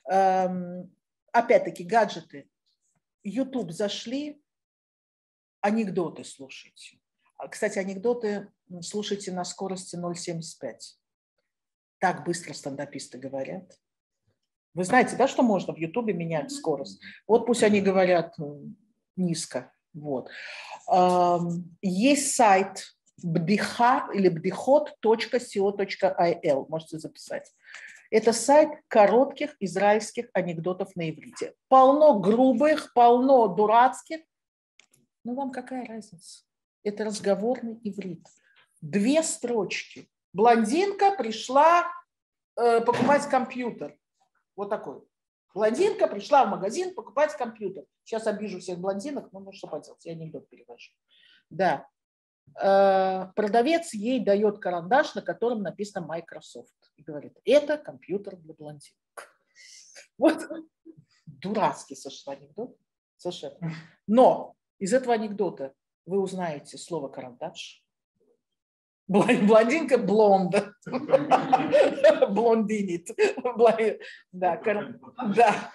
Опять-таки, гаджеты. YouTube зашли, анекдоты слушайте. Кстати, анекдоты слушайте на скорости ноль целых семьдесят пять сотых. Так быстро стендаписты говорят. Вы знаете, да, что можно в Ютубе менять скорость? Вот пусть они говорят низко. Вот. Есть сайт бдиха или бдихот точка си о точка ай эл. Можете записать. Это сайт коротких израильских анекдотов на иврите. Полно грубых, полно дурацких. Ну, вам какая разница? Это разговорный иврит. Две строчки. Блондинка пришла э, покупать компьютер. Вот такой. Блондинка пришла в магазин покупать компьютер. Сейчас обижу всех блондинок, но ну что поделать, я анекдот перевожу. Да. Э, продавец ей дает карандаш, на котором написано Microsoft. И говорит, это компьютер для блондинок. Вот дурацкий совершенно анекдот. Совершенно. Но из этого анекдота вы узнаете слово карандаш. Блондинка блонда. Блондинит. Да, да.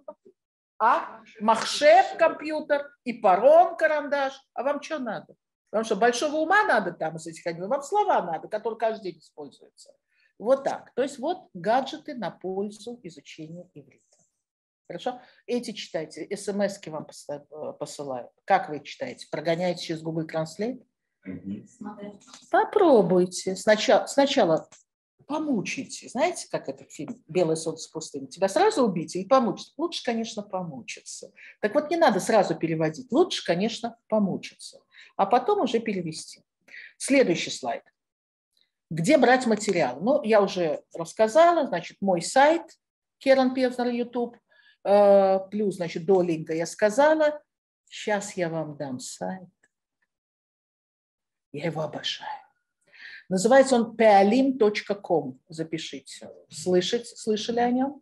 А махшев компьютер и паром карандаш. А вам что надо? Потому что большого ума надо там с этих анекдотов. Вам слова надо, которые каждый день используются. Вот так. То есть вот гаджеты на пользу изучения иврита. Хорошо? Эти читайте, смс-ки вам посылают. Как вы их читаете? Прогоняете через Google Translate? Mm-hmm. Попробуйте. Сначала, сначала помучайте. Знаете, как этот фильм «Белое солнце пустыни»? Тебя сразу убить или помучиться? Лучше, конечно, помучиться. Так вот, не надо сразу переводить. Лучше, конечно, помучиться. А потом уже перевести. Следующий слайд. Где брать материал? Ну, я уже рассказала. Значит, мой сайт Керен Певзнер YouTube. Плюс, значит, Duolingo я сказала. Сейчас я вам дам сайт. Я его обожаю. Называется он пеалим точка ком. Запишите. Слышите, слышали о нем?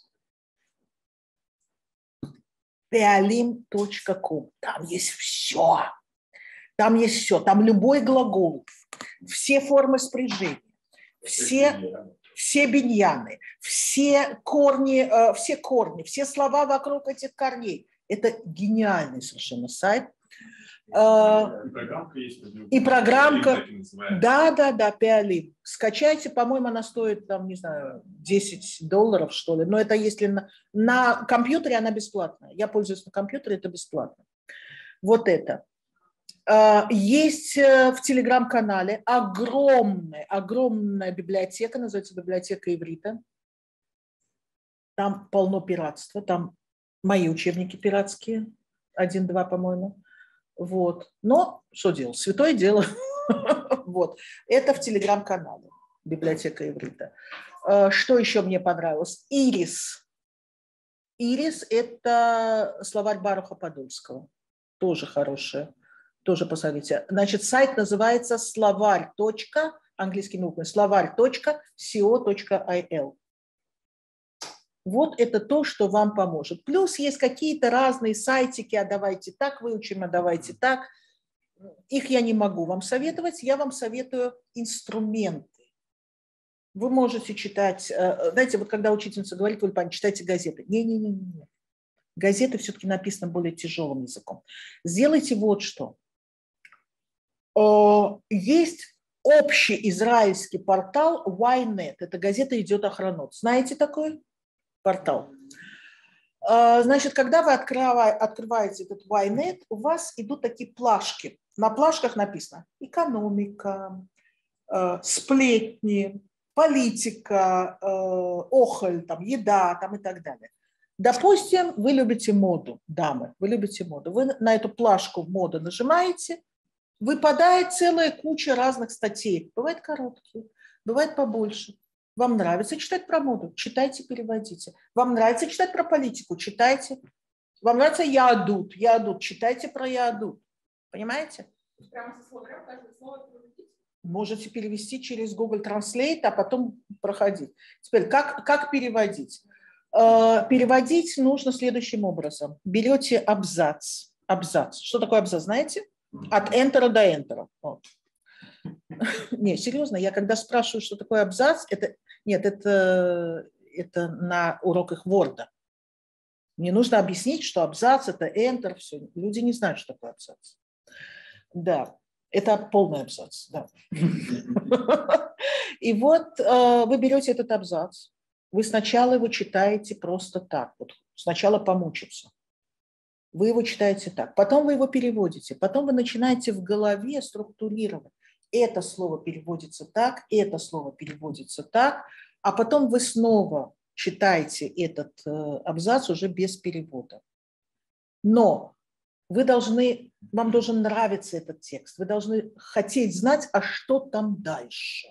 пеалим точка ком. Там есть все. Там есть все. Там любой глагол, все формы спряжения, все, все биньяны, все корни, все корни, все слова вокруг этих корней. Это гениальный совершенно сайт. И программка есть. И программка. Да, да, да, пеалим. Скачайте, по-моему, она стоит, там, не знаю, десять долларов, что ли. Но это если на, на компьютере она бесплатная. Я пользуюсь на компьютере, это бесплатно. Вот это. Есть в телеграм-канале огромная, огромная библиотека, называется библиотека иврита. Там полно пиратства, там мои учебники пиратские, один-два, по-моему. Вот. Но что делать? Святое дело. Вот. Это в телеграм-канале библиотека иврита. Что еще мне понравилось? Ирис. Ирис – это словарь Баруха Подольского. Тоже хорошее. Тоже посмотрите. Значит, сайт называется словарь. Английскими буквами. словарь точка ко точка ай эл. Вот это то, что вам поможет. Плюс есть какие-то разные сайтики, а давайте так выучим, а давайте так. Их я не могу вам советовать, я вам советую инструменты. Вы можете читать, знаете, вот когда учительница говорит, вы читайте газеты. Не-не-не. Газеты все-таки написаны более тяжелым языком. Сделайте вот что. Есть общий израильский портал уай нет. Это газета «Идет Охранот». Знаете такой портал? Значит, когда вы открываете этот уай нет, у вас идут такие плашки. На плашках написано экономика, сплетни, политика, охоль, там, еда там, и так далее. Допустим, вы любите моду, дамы, вы любите моду. Вы на эту плашку мода нажимаете, выпадает целая куча разных статей. Бывает короткие, бывает побольше. Вам нравится читать про моду? Читайте, переводите. Вам нравится читать про политику? Читайте. Вам нравится яадут? Яадут. Читайте про яадут. Понимаете? Прямо со слова, каждое слово переводить? Можете перевести через Google Translate, а потом проходить. Теперь, как, как переводить? Э, переводить нужно следующим образом. Берете абзац. Абзац. Что такое абзац, знаете? От Enter до Enter. Вот. Не, серьезно, я когда спрашиваю, что такое абзац, это, нет, это, это на уроках Word. Мне нужно объяснить, что абзац – это Enter, все. Люди не знают, что такое абзац. Да, это полный абзац, да. И вот вы берете этот абзац, вы сначала его читаете просто так, вот сначала помучиться. Вы его читаете так, потом вы его переводите, потом вы начинаете в голове структурировать. Это слово переводится так, это слово переводится так, а потом вы снова читаете этот э, абзац уже без перевода. Но вы должны, вам должен нравиться этот текст, вы должны хотеть знать, а что там дальше.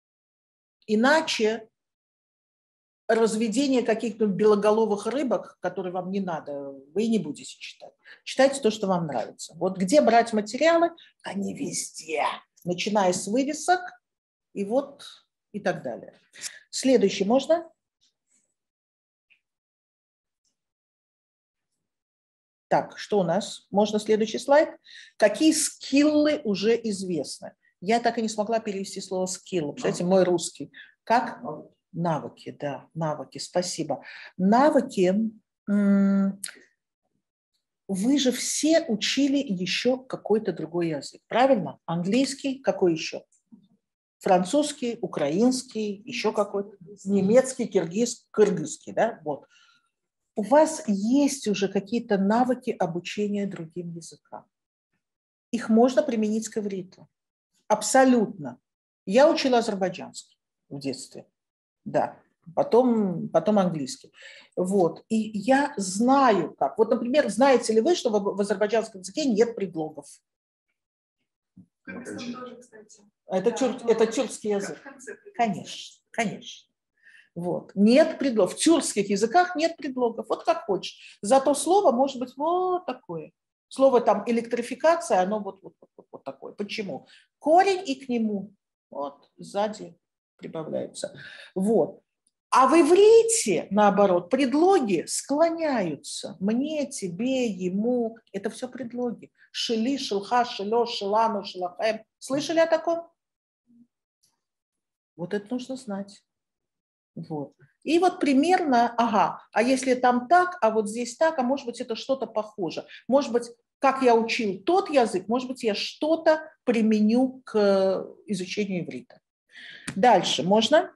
Иначе разведение каких-то белоголовых рыбок, которые вам не надо, вы не будете читать. Читайте то, что вам нравится. Вот где брать материалы? Они везде. Начиная с вывесок и вот и так далее. Следующий можно? Так, что у нас? Можно следующий слайд? Какие скиллы уже известны? Я так и не смогла перевести слово скилл. Представляете, мой русский. Как? Навыки, да, навыки, спасибо. Навыки, вы же все учили еще какой-то другой язык, правильно? Английский, какой еще? Французский, украинский, еще какой-то, немецкий, киргиз, кыргызский, да, вот. У вас есть уже какие-то навыки обучения другим языкам. Их можно применить к ивриту. Абсолютно. Я учила азербайджанский в детстве. Да, потом, потом английский. Вот. И я знаю как. Вот, например, знаете ли вы, что в, в азербайджанском языке нет предлогов? Тоже, кстати. Это, тюр, это тюркский язык. Конечно, конечно. Вот. Нет предлогов. В тюркских языках нет предлогов. Вот как хочешь. Зато слово может быть вот такое. Слово там электрификация, оно вот, вот, вот, вот такое. Почему? Корень и к нему. Вот, сзади прибавляется. Вот. А в иврите, наоборот, предлоги склоняются. Мне, тебе, ему. Это все предлоги. Шили, шилха, шило, шилану, шилахаем. Слышали о таком? Вот это нужно знать. Вот. И вот примерно, ага, а если там так, а вот здесь так, а может быть это что-то похоже. Может быть, как я учил тот язык, может быть, я что-то применю к изучению иврита. Дальше можно?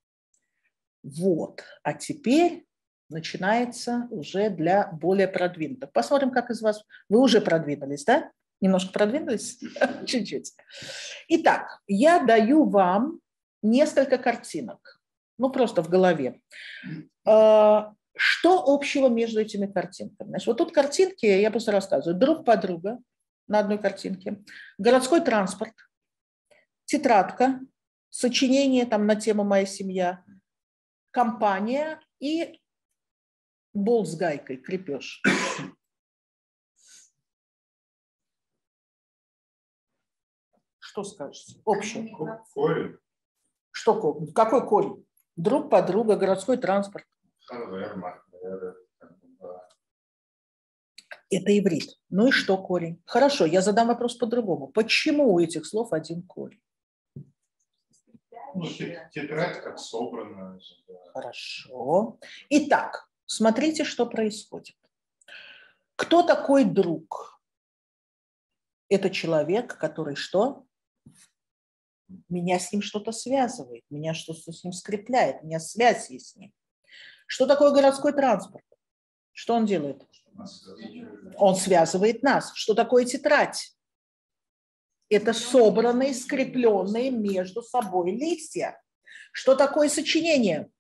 Вот. А теперь начинается уже для более продвинутых. Посмотрим, как из вас... Вы уже продвинулись, да? Немножко продвинулись? Чуть-чуть. Итак, я даю вам несколько картинок. Ну, просто в голове. Что общего между этими картинками? Значит, вот тут картинки, я просто рассказываю, друг подруга на одной картинке, городской транспорт, тетрадка, сочинение там на тему «Моя семья», компания и болт с гайкой, крепеж. Что скажете? Общее. Корень. Что корень? Какой корень? Друг, подруга, городской транспорт. Это иврит. Ну и что корень? Хорошо, я задам вопрос по-другому. Почему у этих слов один корень? Ну, тетрадь как собранная. Хорошо. Итак, смотрите, что происходит. Кто такой друг? Это человек, который что? Меня с ним что-то связывает, меня что-то с ним скрепляет, у меня связь есть с ним. Что такое городской транспорт? Что он делает? Он связывает нас. Что такое тетрадь? Это собранные, скрепленные между собой листья. Что такое сочинение?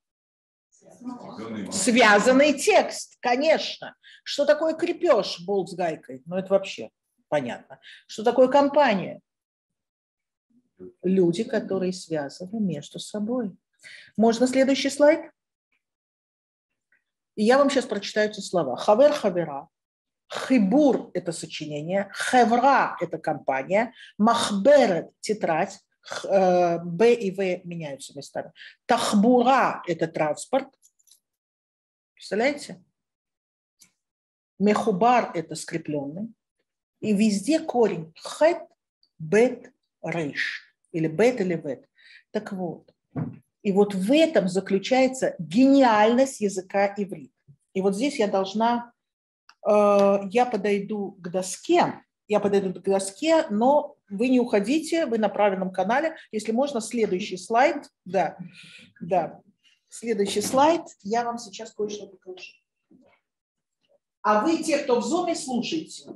Связанный текст, конечно. Что такое крепеж, болт с гайкой? Ну, это вообще понятно. Что такое компания? Люди, которые связаны между собой. Можно следующий слайд? И я вам сейчас прочитаю эти слова. Хавер, хавера. Хибур – это сочинение. Хевра – это компания. Махберет – тетрадь. Б и В меняются местами. Тахбура – это транспорт. Представляете? Мехубар – это скрепленный. И везде корень. Хет, бет, рейш. Или бет, или бет. Так вот. И вот в этом заключается гениальность языка иврит. И вот здесь я должна... Э, я подойду к доске. Я подойду к доске, но вы не уходите, вы на правильном канале. Если можно, следующий слайд. Да, да. Следующий слайд. Я вам сейчас кое-что покажу. А вы, те, кто в зуме, слушайте.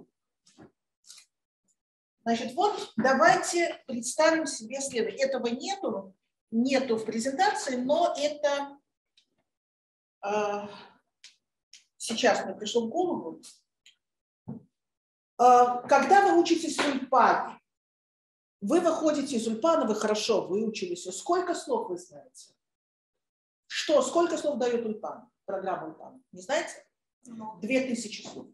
Значит, вот давайте представим себе следующее. Этого нету, нету в презентации, но это э, сейчас мне пришло в голову. Э, когда вы учитесь в Ульпане, вы выходите из Ульпана, вы хорошо выучились. Сколько слов вы знаете? Что, сколько слов дает Ульпан, программа Ульпана? Не знаете? Две тысячи слов.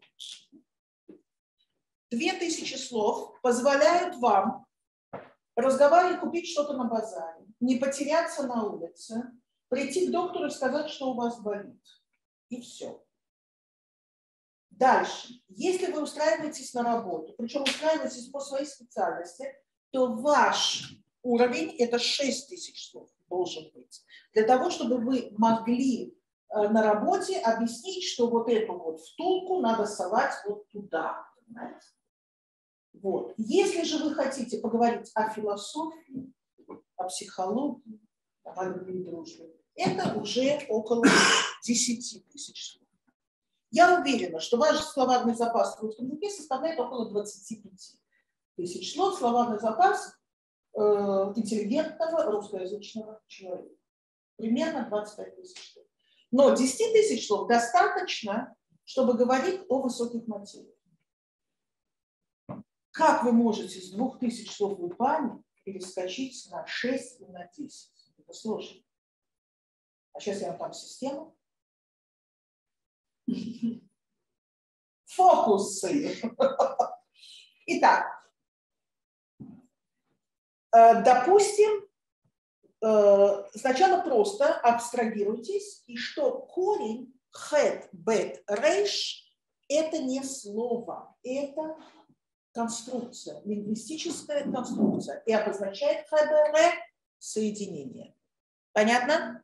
Две тысячи слов позволяют вам разговаривать, купить что-то на базаре, не потеряться на улице, прийти к доктору и сказать, что у вас болит. И все. Дальше. Если вы устраиваетесь на работу, причем устраиваетесь по своей специальности, то ваш уровень – это шесть тысяч слов должен быть. Для того, чтобы вы могли на работе объяснить, что вот эту вот втулку надо совать вот туда. Понимаете? Вот. Если же вы хотите поговорить о философии, о психологии, о любви и дружбе, это уже около десяти тысяч слов. Я уверена, что ваш словарный запас в русском языке составляет около двадцати пяти тысяч слов, словарный запас э, интеллигентного русскоязычного человека. Примерно двадцать пять тысяч слов. Но десять тысяч слов достаточно, чтобы говорить о высоких материях. Как вы можете с двух тысяч слов в Ульпане перескочить на шесть и на десять? Это сложно. А сейчас я вам там систему. Фокусы. Итак, допустим, сначала просто абстрагируйтесь, и что корень хет, бет, рейш – это не слово, это конструкция, лингвистическая конструкция, и обозначает хбр соединение. Понятно?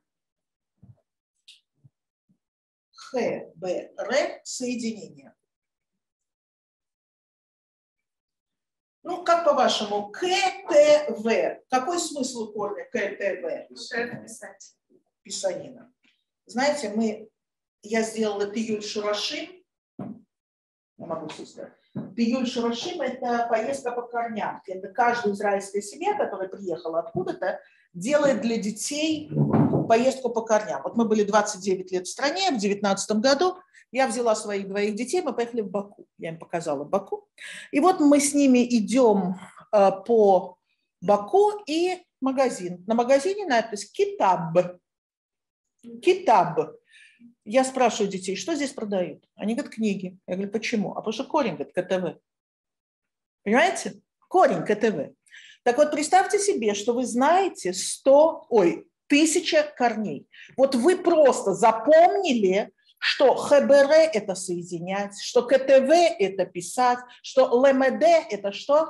хбр соединение. Ну, как по-вашему, КТВ. Какой смысл у корня КТВ? Писать. Писанина. Знаете, мы, я сделала Тиюль Шурашим. Я могу все сказать. Тиюль Шурашим – это поездка по корням. Это каждая израильская семья, которая приехала откуда-то, делает для детей поездку по корням. Вот мы были двадцать девять лет в стране, в девятнадцатом году. Я взяла своих двоих детей, мы поехали в Баку. Я им показала Баку. И вот мы с ними идем э, по Баку и магазин. На магазине надпись «Китаб». «Китаб». Я спрашиваю детей, что здесь продают? Они говорят, книги. Я говорю, почему? А потому что корень, говорит, КТВ. Понимаете? Корень КТВ. Так вот, представьте себе, что вы знаете сто, ой, тысяча корней. Вот вы просто запомнили, что ХБР – это соединять, что КТВ – это писать, что ЛМД – это что?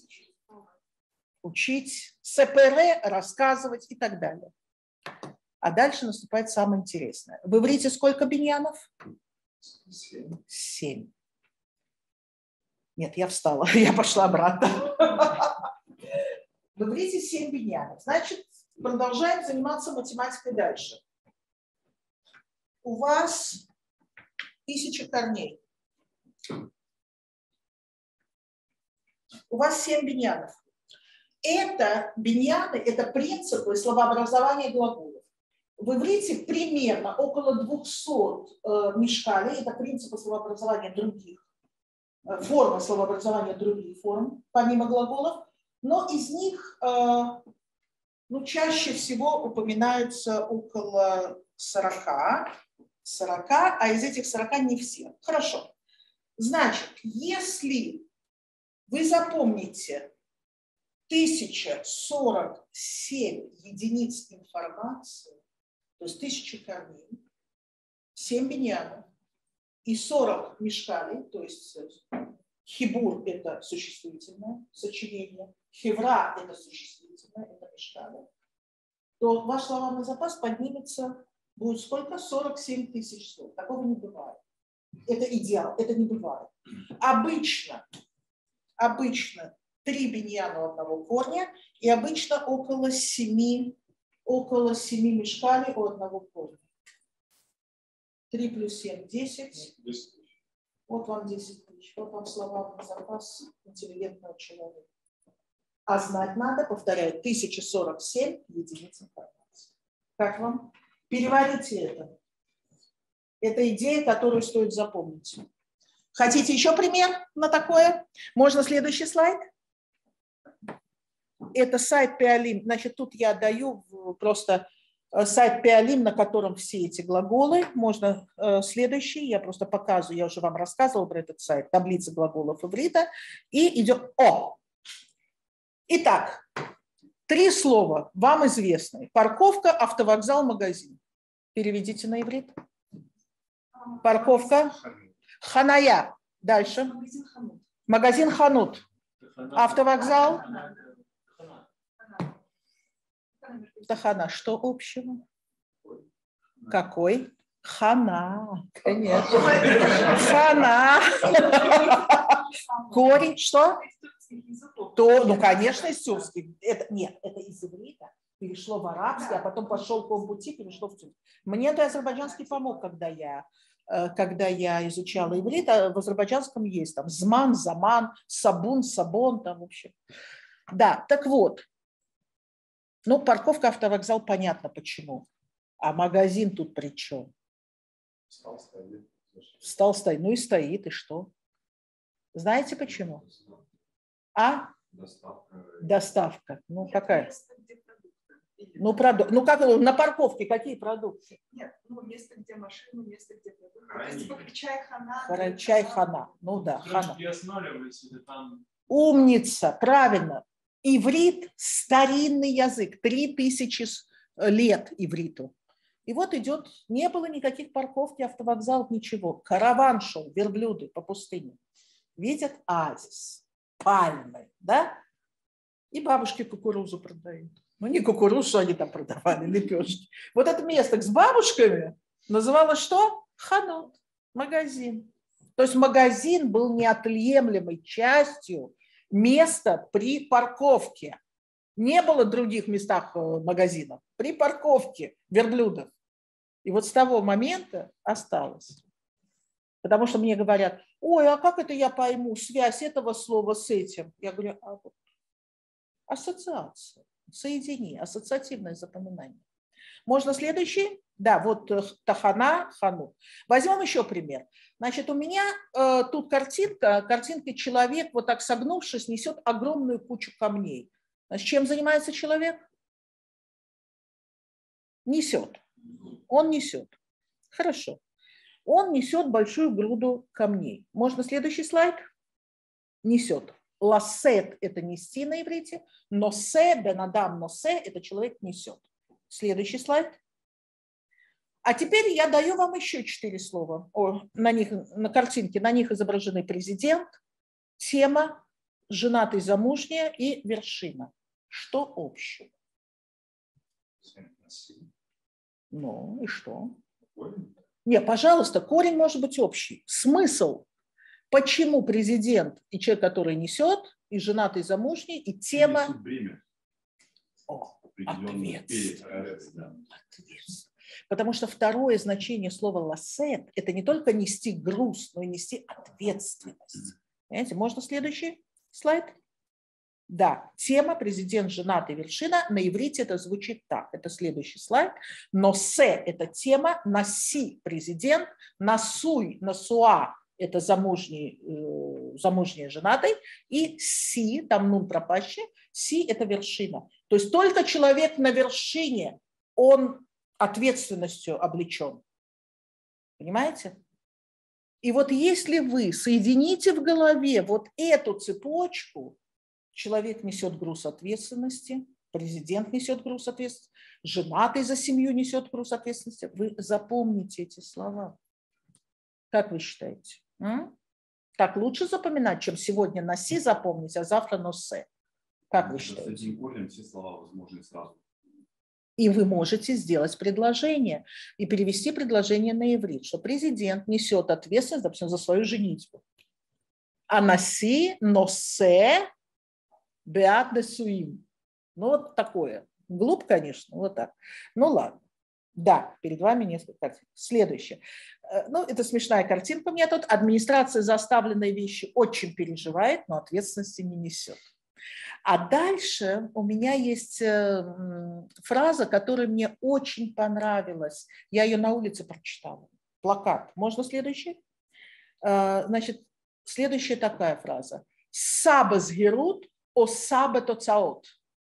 Учить, СПР – рассказывать и так далее. А дальше наступает самое интересное. В иврите сколько биньянов? Семь. Семь. Нет, я встала, я пошла обратно. В иврите семь биньянов. Значит, продолжаем заниматься математикой дальше. У вас тысяча корней. У вас семь биньянов. Это биньяны, это принципы словообразования глаголов. В иврите примерно около двухсот э, мишкалей, это принципы словообразования других, э, формы словообразования других форм, помимо глаголов, но из них э, ну, чаще всего упоминаются около сорока, сорока, а из этих сорока не все. Хорошо. Значит, если вы запомните тысяча сорок семь единиц информации, то есть тысяча корней, семь биньянов и сорок мишкалей, то есть хибур – это существительное сочинение, хевра – это существительное, это мишкали, то ваш словарный запас поднимется, будет сколько? сорок семь тысяч слов. Такого не бывает. Это идеал, это не бывает. Обычно, обычно три биньяна у одного корня и обычно около семи, около семи мишкалей у одного корня. три плюс семь – десять. Вот вам десять тысяч. Вот вам словарный запас интеллигентного человека. А знать надо, повторяю, тысяча сорок семь единиц информации. Как вам? Переварите это. Это идея, которую стоит запомнить. Хотите еще пример на такое? Можно следующий слайд? Это сайт Пеалим. Значит, тут я даю просто сайт Пеалим, на котором все эти глаголы. Можно следующий, я просто показываю, я уже вам рассказывала про этот сайт, таблица глаголов иврита. И идет О. Итак, три слова вам известные. Парковка, автовокзал, магазин. Переведите на иврит. Парковка. Ханая. Дальше. Магазин Ханут. Автовокзал. Тахана. Что общего? Какой? Хана. Конечно. Хана. Корень. Что? То, ну, конечно, из тюркских. Это, нет, это из иврита. Перешло в арабский, а потом пошел по пути, перешло в тюркский. Мне это азербайджанский помог, когда я, когда я изучала иврит. А в азербайджанском есть там зман, заман, сабун, сабон, там вообще. Да, так вот. Ну, парковка, автовокзал, понятно почему. А магазин тут при чем? Встал, стоит. Встал, стоит. Ну и стоит, и что? Знаете почему? А? Доставка. Доставка. Ну, какая? Ну, продукт. Ну, как на парковке какие продукты? Нет, ну, место, где машину, место, где продукты. Типа чай-хана. Чай-хана. Ну да, хана. И останавливались, или там... Умница, правильно. Иврит – старинный язык, три тысячи лет ивриту. И вот идет, не было никаких парковки, автовокзалов, ничего. Караван шел, верблюды по пустыне. Видят оазис, пальмы, да? И бабушки кукурузу продают. Ну, не кукурузу, они там продавали, лепешки. Вот это место с бабушками называлось что? Ханот, магазин. То есть магазин был неотъемлемой частью места при парковке. Не было в других местах магазинов. При парковке верблюдов. И вот с того момента осталось. Потому что мне говорят, ой, а как это я пойму связь этого слова с этим? Я говорю, а вот ассоциация, соедини, ассоциативное запоминание. Можно следующий? Да, вот тахана, хану. Возьмем еще пример. Значит, у меня э, тут картинка, картинка человек, вот так согнувшись, несет огромную кучу камней. Значит, чем занимается человек? Несет. Он несет. Хорошо. Он несет большую груду камней. Можно следующий слайд? Несет. Ласет – это нести на иврите. Носе, бенадам носе – это человек несет. Следующий слайд. А теперь я даю вам еще четыре слова. О, на них, на картинке на них изображены президент, тема, женатый, замужняя и вершина. Что общего? Ну и что? Не, пожалуйста, корень может быть общий. Смысл. Почему президент и человек, который несет, и женатый, замужний, и тема... О, ответственность. Потому что второе значение слова «ласет» – это не только нести груз, но и нести ответственность. Понимаете? Можно следующий слайд? Да, тема «Президент, женатый, вершина». На иврите это звучит так. Это следующий слайд. «Носе» – это тема, «наси» – президент, «насуй», «насуа» – это замужний, э, замужний, женатый, и «си», там нун пропащий, «си» – это вершина. То есть только человек на вершине, он ответственностью облечен. Понимаете? И вот если вы соедините в голове вот эту цепочку, человек несет груз ответственности, президент несет груз ответственности, женатый за семью несет груз ответственности, вы запомните эти слова. Как вы считаете? М? Так лучше запоминать, чем сегодня носи запомнить, а завтра носе. Как вы считаете? С одним корнем все слова возможны сразу. И вы можете сделать предложение и перевести предложение на иврит, что президент несет ответственность, допустим, за свою женитьбу. А наси, носе, беат несуим. Ну, вот такое. Глуп, конечно, вот так. Ну, ладно. Да, перед вами несколько картинок. Следующее. Ну, это смешная картинка у меня тут. Администрация за оставленные вещи очень переживает, но ответственности не несет. А дальше у меня есть фраза, которая мне очень понравилась. Я ее на улице прочитала. Плакат. Можно следующий? Значит, следующая такая фраза. Сабас герут, о саба тоцаот.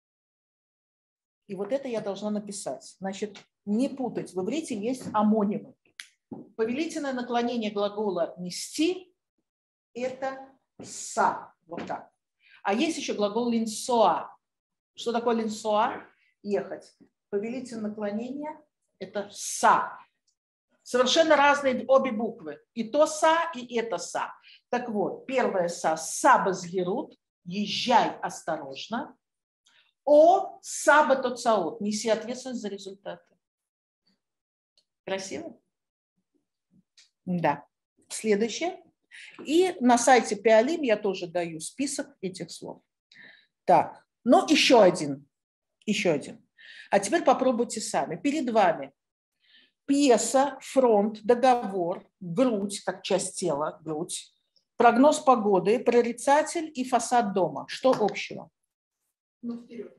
И вот это я должна написать. Значит, не путать. В иврите есть амонимы. Повелительное наклонение глагола «нести» – это «са». Вот так. А есть еще глагол «линсоа». Что такое «линсоа»? Ехать. Повелительное наклонение – это «са». Совершенно разные обе буквы. И то «са», и это «са». Так вот, первое «са» – «сабас герут», езжай осторожно. О саба тоцаот, неси ответственность за результаты. Красиво? Да. Следующее. И на сайте Пиалим я тоже даю список этих слов. Так, ну еще один. Еще один. А теперь попробуйте сами. Перед вами пьеса, фронт, договор, грудь, как часть тела, грудь, прогноз погоды, прорицатель и фасад дома. Что общего? Ну, вперед.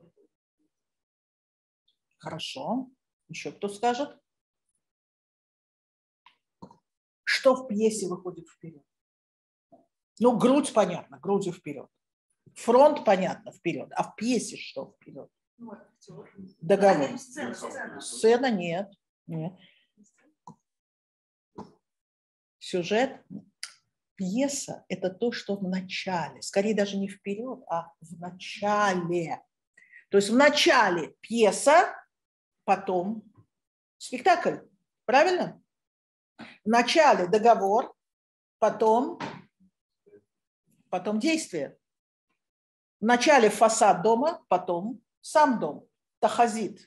Хорошо. Еще кто скажет? Что в пьесе выходит вперед? Ну, грудь понятно, грудью вперед. Фронт понятно, вперед. А в пьесе что вперед? Ну, актер. Договор. Сцена, сцена. Сцена нет. Нет. Сюжет. Пьеса – это то, что в начале, скорее даже не вперед, а в начале. То есть в начале пьеса, потом спектакль. Правильно? В начале договор, потом, потом действие. В начале фасад дома, потом сам дом. Тахазит.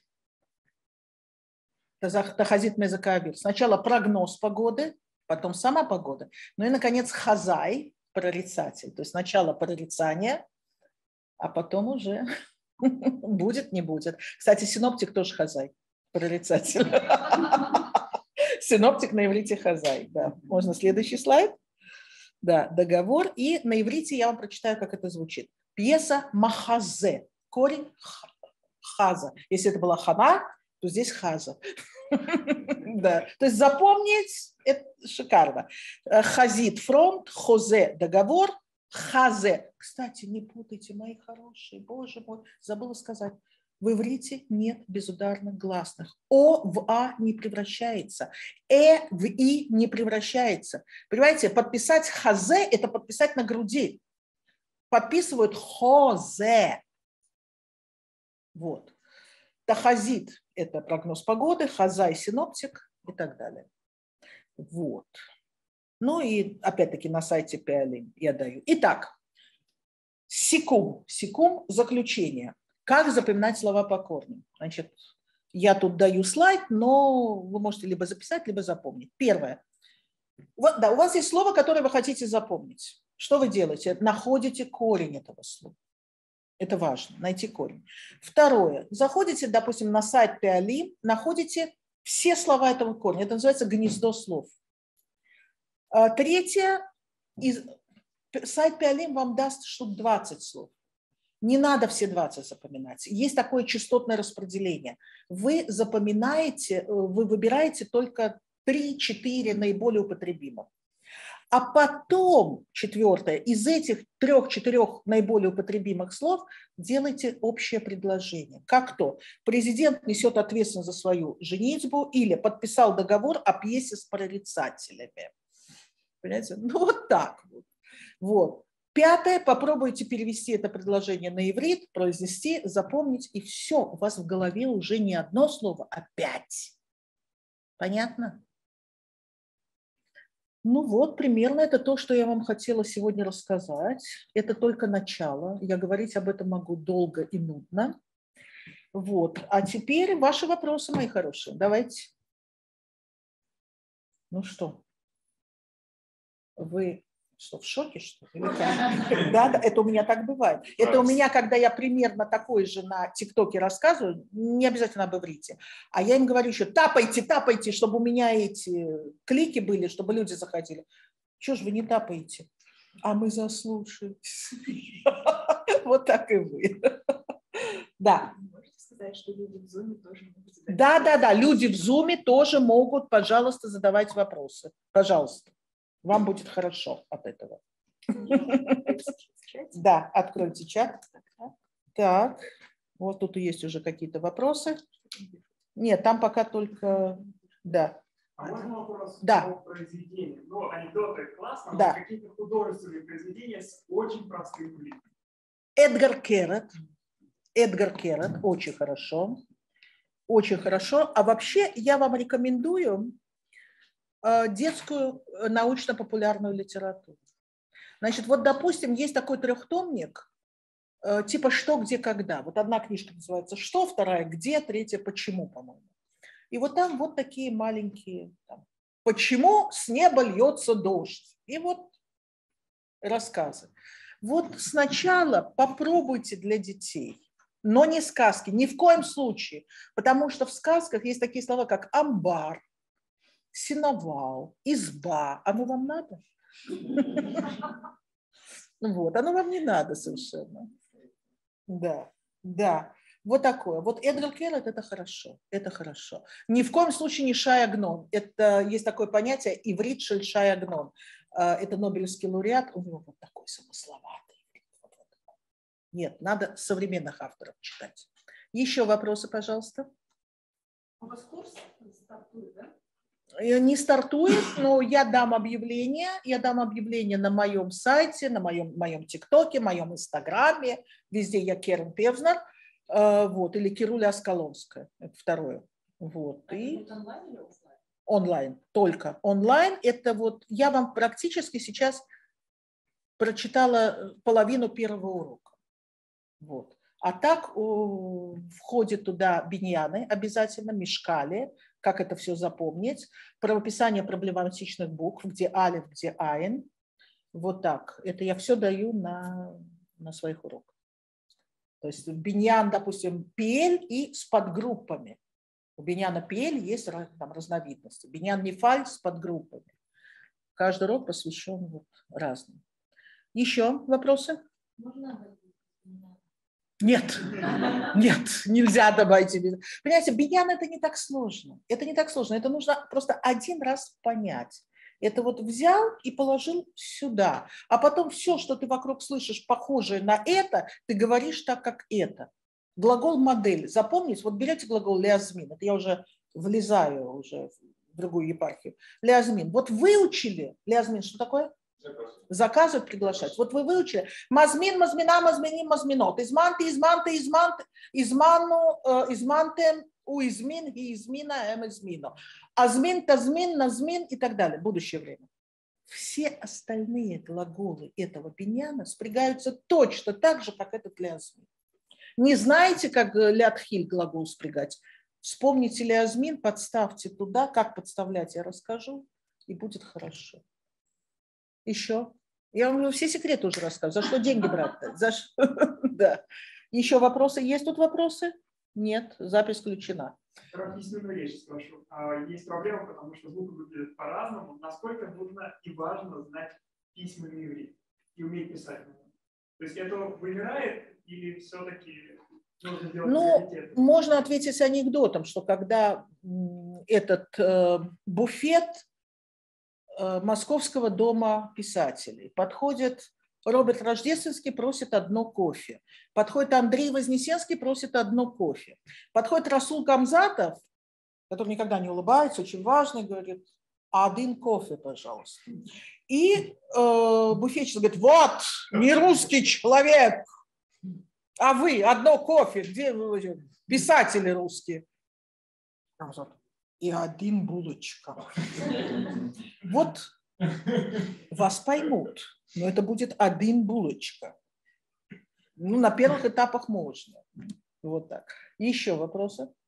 Тахазит мезакавир. Сначала прогноз погоды, потом сама погода. Ну и, наконец, хазай, прорицатель. То есть сначала прорицание, а потом уже будет, не будет. Кстати, синоптик тоже хазай, прорицатель. Синоптик на иврите хазай. Да. Можно следующий слайд. Да, договор. И на иврите я вам прочитаю, как это звучит. Пьеса махазе. Корень хаза. Если это была хана, то здесь хаза. Да. То есть запомнить это шикарно. Хазит фронт, хозе договор, хазе. Кстати, не путайте, мои хорошие, боже мой, забыла сказать. В иврите нет безударных гласных. О в а не превращается. Э в и не превращается. Понимаете, подписать хазе – это подписать на груди. Подписывают хозе. Вот. Тахазит – это прогноз погоды, хазай – синоптик и так далее. Вот. Ну и опять-таки на сайте Пиалим я даю. Итак, сикум. Сикум – заключение. Как запоминать слова по корню? Значит, я тут даю слайд, но вы можете либо записать, либо запомнить. Первое. Вот, да, у вас есть слово, которое вы хотите запомнить. Что вы делаете? Находите корень этого слова. Это важно, найти корень. Второе. Заходите, допустим, на сайт Пиалим, находите все слова этого корня. Это называется гнездо слов. Третье. Сайт Пиалим вам даст штук двадцать слов. Не надо все двадцать запоминать. Есть такое частотное распределение. Вы запоминаете, вы выбираете только три-четыре наиболее употребимых. А потом, четвертое, из этих трех-четырех наиболее употребимых слов делайте общее предложение. Как то? Президент несет ответственность за свою женитьбу или подписал договор о пьесе с прорицателями. Понимаете? Ну вот так вот. Вот. Пятое, попробуйте перевести это предложение на иврит, произнести, запомнить, и все, у вас в голове уже не одно слово, а пять. Понятно? Ну вот, примерно это то, что я вам хотела сегодня рассказать. Это только начало. Я говорить об этом могу долго и нудно. Вот. А теперь ваши вопросы, мои хорошие. Давайте. Ну что? Вы... Что, в шоке, что ли? Да, да, это у меня так бывает. Это у меня, когда я примерно такой же на ТикТоке рассказываю, не обязательно об иврите, а я им говорю еще, тапайте, тапайте, чтобы у меня эти клики были, чтобы люди заходили. Чего же вы не тапаете? А мы заслушаемся. Вот так и вы. Да. Можете сказать, что люди в Zoom тоже могут задавать? Да, да, да, люди в Zoom тоже могут, пожалуйста, задавать вопросы. Пожалуйста. Вам будет хорошо от этого. Да, откройте чат. Так, вот тут есть уже какие-то вопросы. Нет, там пока только... Да. А можно вопрос да. о произведении? Ну, анекдоты классно, да. но какие-то художественные произведения с очень простым языком. Эдгар Керрет. Эдгар Керрет. Очень хорошо. Очень хорошо. А вообще я вам рекомендую детскую научно-популярную литературу. Значит, вот, допустим, есть такой трехтомник, типа «Что, где, когда». Вот одна книжка называется «Что», вторая «Где», третья «Почему», по-моему. И вот там вот такие маленькие там, «Почему с неба льется дождь?» И вот рассказы. Вот сначала попробуйте для детей, но не сказки, ни в коем случае, потому что в сказках есть такие слова, как «амбар», сеновал, изба. Оно вам надо? Вот, оно вам не надо совершенно. Да, да. Вот такое. Вот Эдгар Керрет – это хорошо. Это хорошо. Ни в коем случае не Шай Агнон. Это есть такое понятие иврит шель Шай Агнон. Это Нобелевский лауреат. У него вот такой самословатый. Нет, надо современных авторов читать. Еще вопросы, пожалуйста. У вас курс стартует, да? Не стартует, но я дам объявление. Я дам объявление на моем сайте, на моем, моем ТикТоке, моем Инстаграме. Везде я Керн Певзнер. Вот, или Кируля Аскалонская. Это второе. Вот. И... онлайн или офлайн? Онлайн, только онлайн. Это вот я вам практически сейчас прочитала половину первого урока. Вот. А так о, входит туда биньяны обязательно, мишкали, как это все запомнить, правописание проблематичных букв, где алиф, где айн. Вот так. Это я все даю на, на своих уроках. То есть биньян, допустим, пель и с подгруппами. У биньяна пель есть там разновидности. Биньян нефаль с подгруппами. Каждый урок посвящен вот разным. Еще вопросы? Можно? Нет, нет, нельзя добавить. Понимаете, биньян это не так сложно. Это не так сложно. Это нужно просто один раз понять. Это вот взял и положил сюда. А потом все, что ты вокруг слышишь, похожее на это, ты говоришь так, как это. Глагол модель. Запомнить, вот берете глагол леазмин, это я уже влезаю уже в другую епархию. Леазмин. Вот выучили леазмин, что такое? Заказывать, приглашать. Вот вы выучили. Мазмин, мазмина, мазминим, мазминот. Изманты, изманты, изманты, изману, измантем, у измин, и измина, эм измино. Азмин, тазмин, назмин и так далее. Будущее время. Все остальные глаголы этого биньяна спрягаются точно так же, как этот леазмин. Не знаете, как лятхиль глагол спрягать? Вспомните леазмин, подставьте туда. Как подставлять, я расскажу, и будет хорошо. Еще. Я вам все секреты уже рассказываю. За что деньги брать-то? За что? Да. Еще вопросы? Есть тут вопросы? Нет. Запись включена. Про письменную речь спрошу. Есть проблема, потому что буквы выглядят по-разному. Насколько нужно и важно знать письменный иврит и уметь писать? То есть это выбирает или все-таки нужно делать Ну, приоритет? можно ответить анекдотом, что когда этот э, буфет э, Московского дома писателей подходит Роберт Рождественский, просит одно кофе. Подходит Андрей Вознесенский, просит одно кофе. Подходит Расул Гамзатов, который никогда не улыбается, очень важный, говорит: один кофе, пожалуйста. И э, буфетчик говорит: вот, не русский человек, а вы, одно кофе, где вы, писатели русские? И один булочка. Вот вас поймут, но это будет один булочка. Ну, на первых этапах можно. Вот так. Еще вопросы?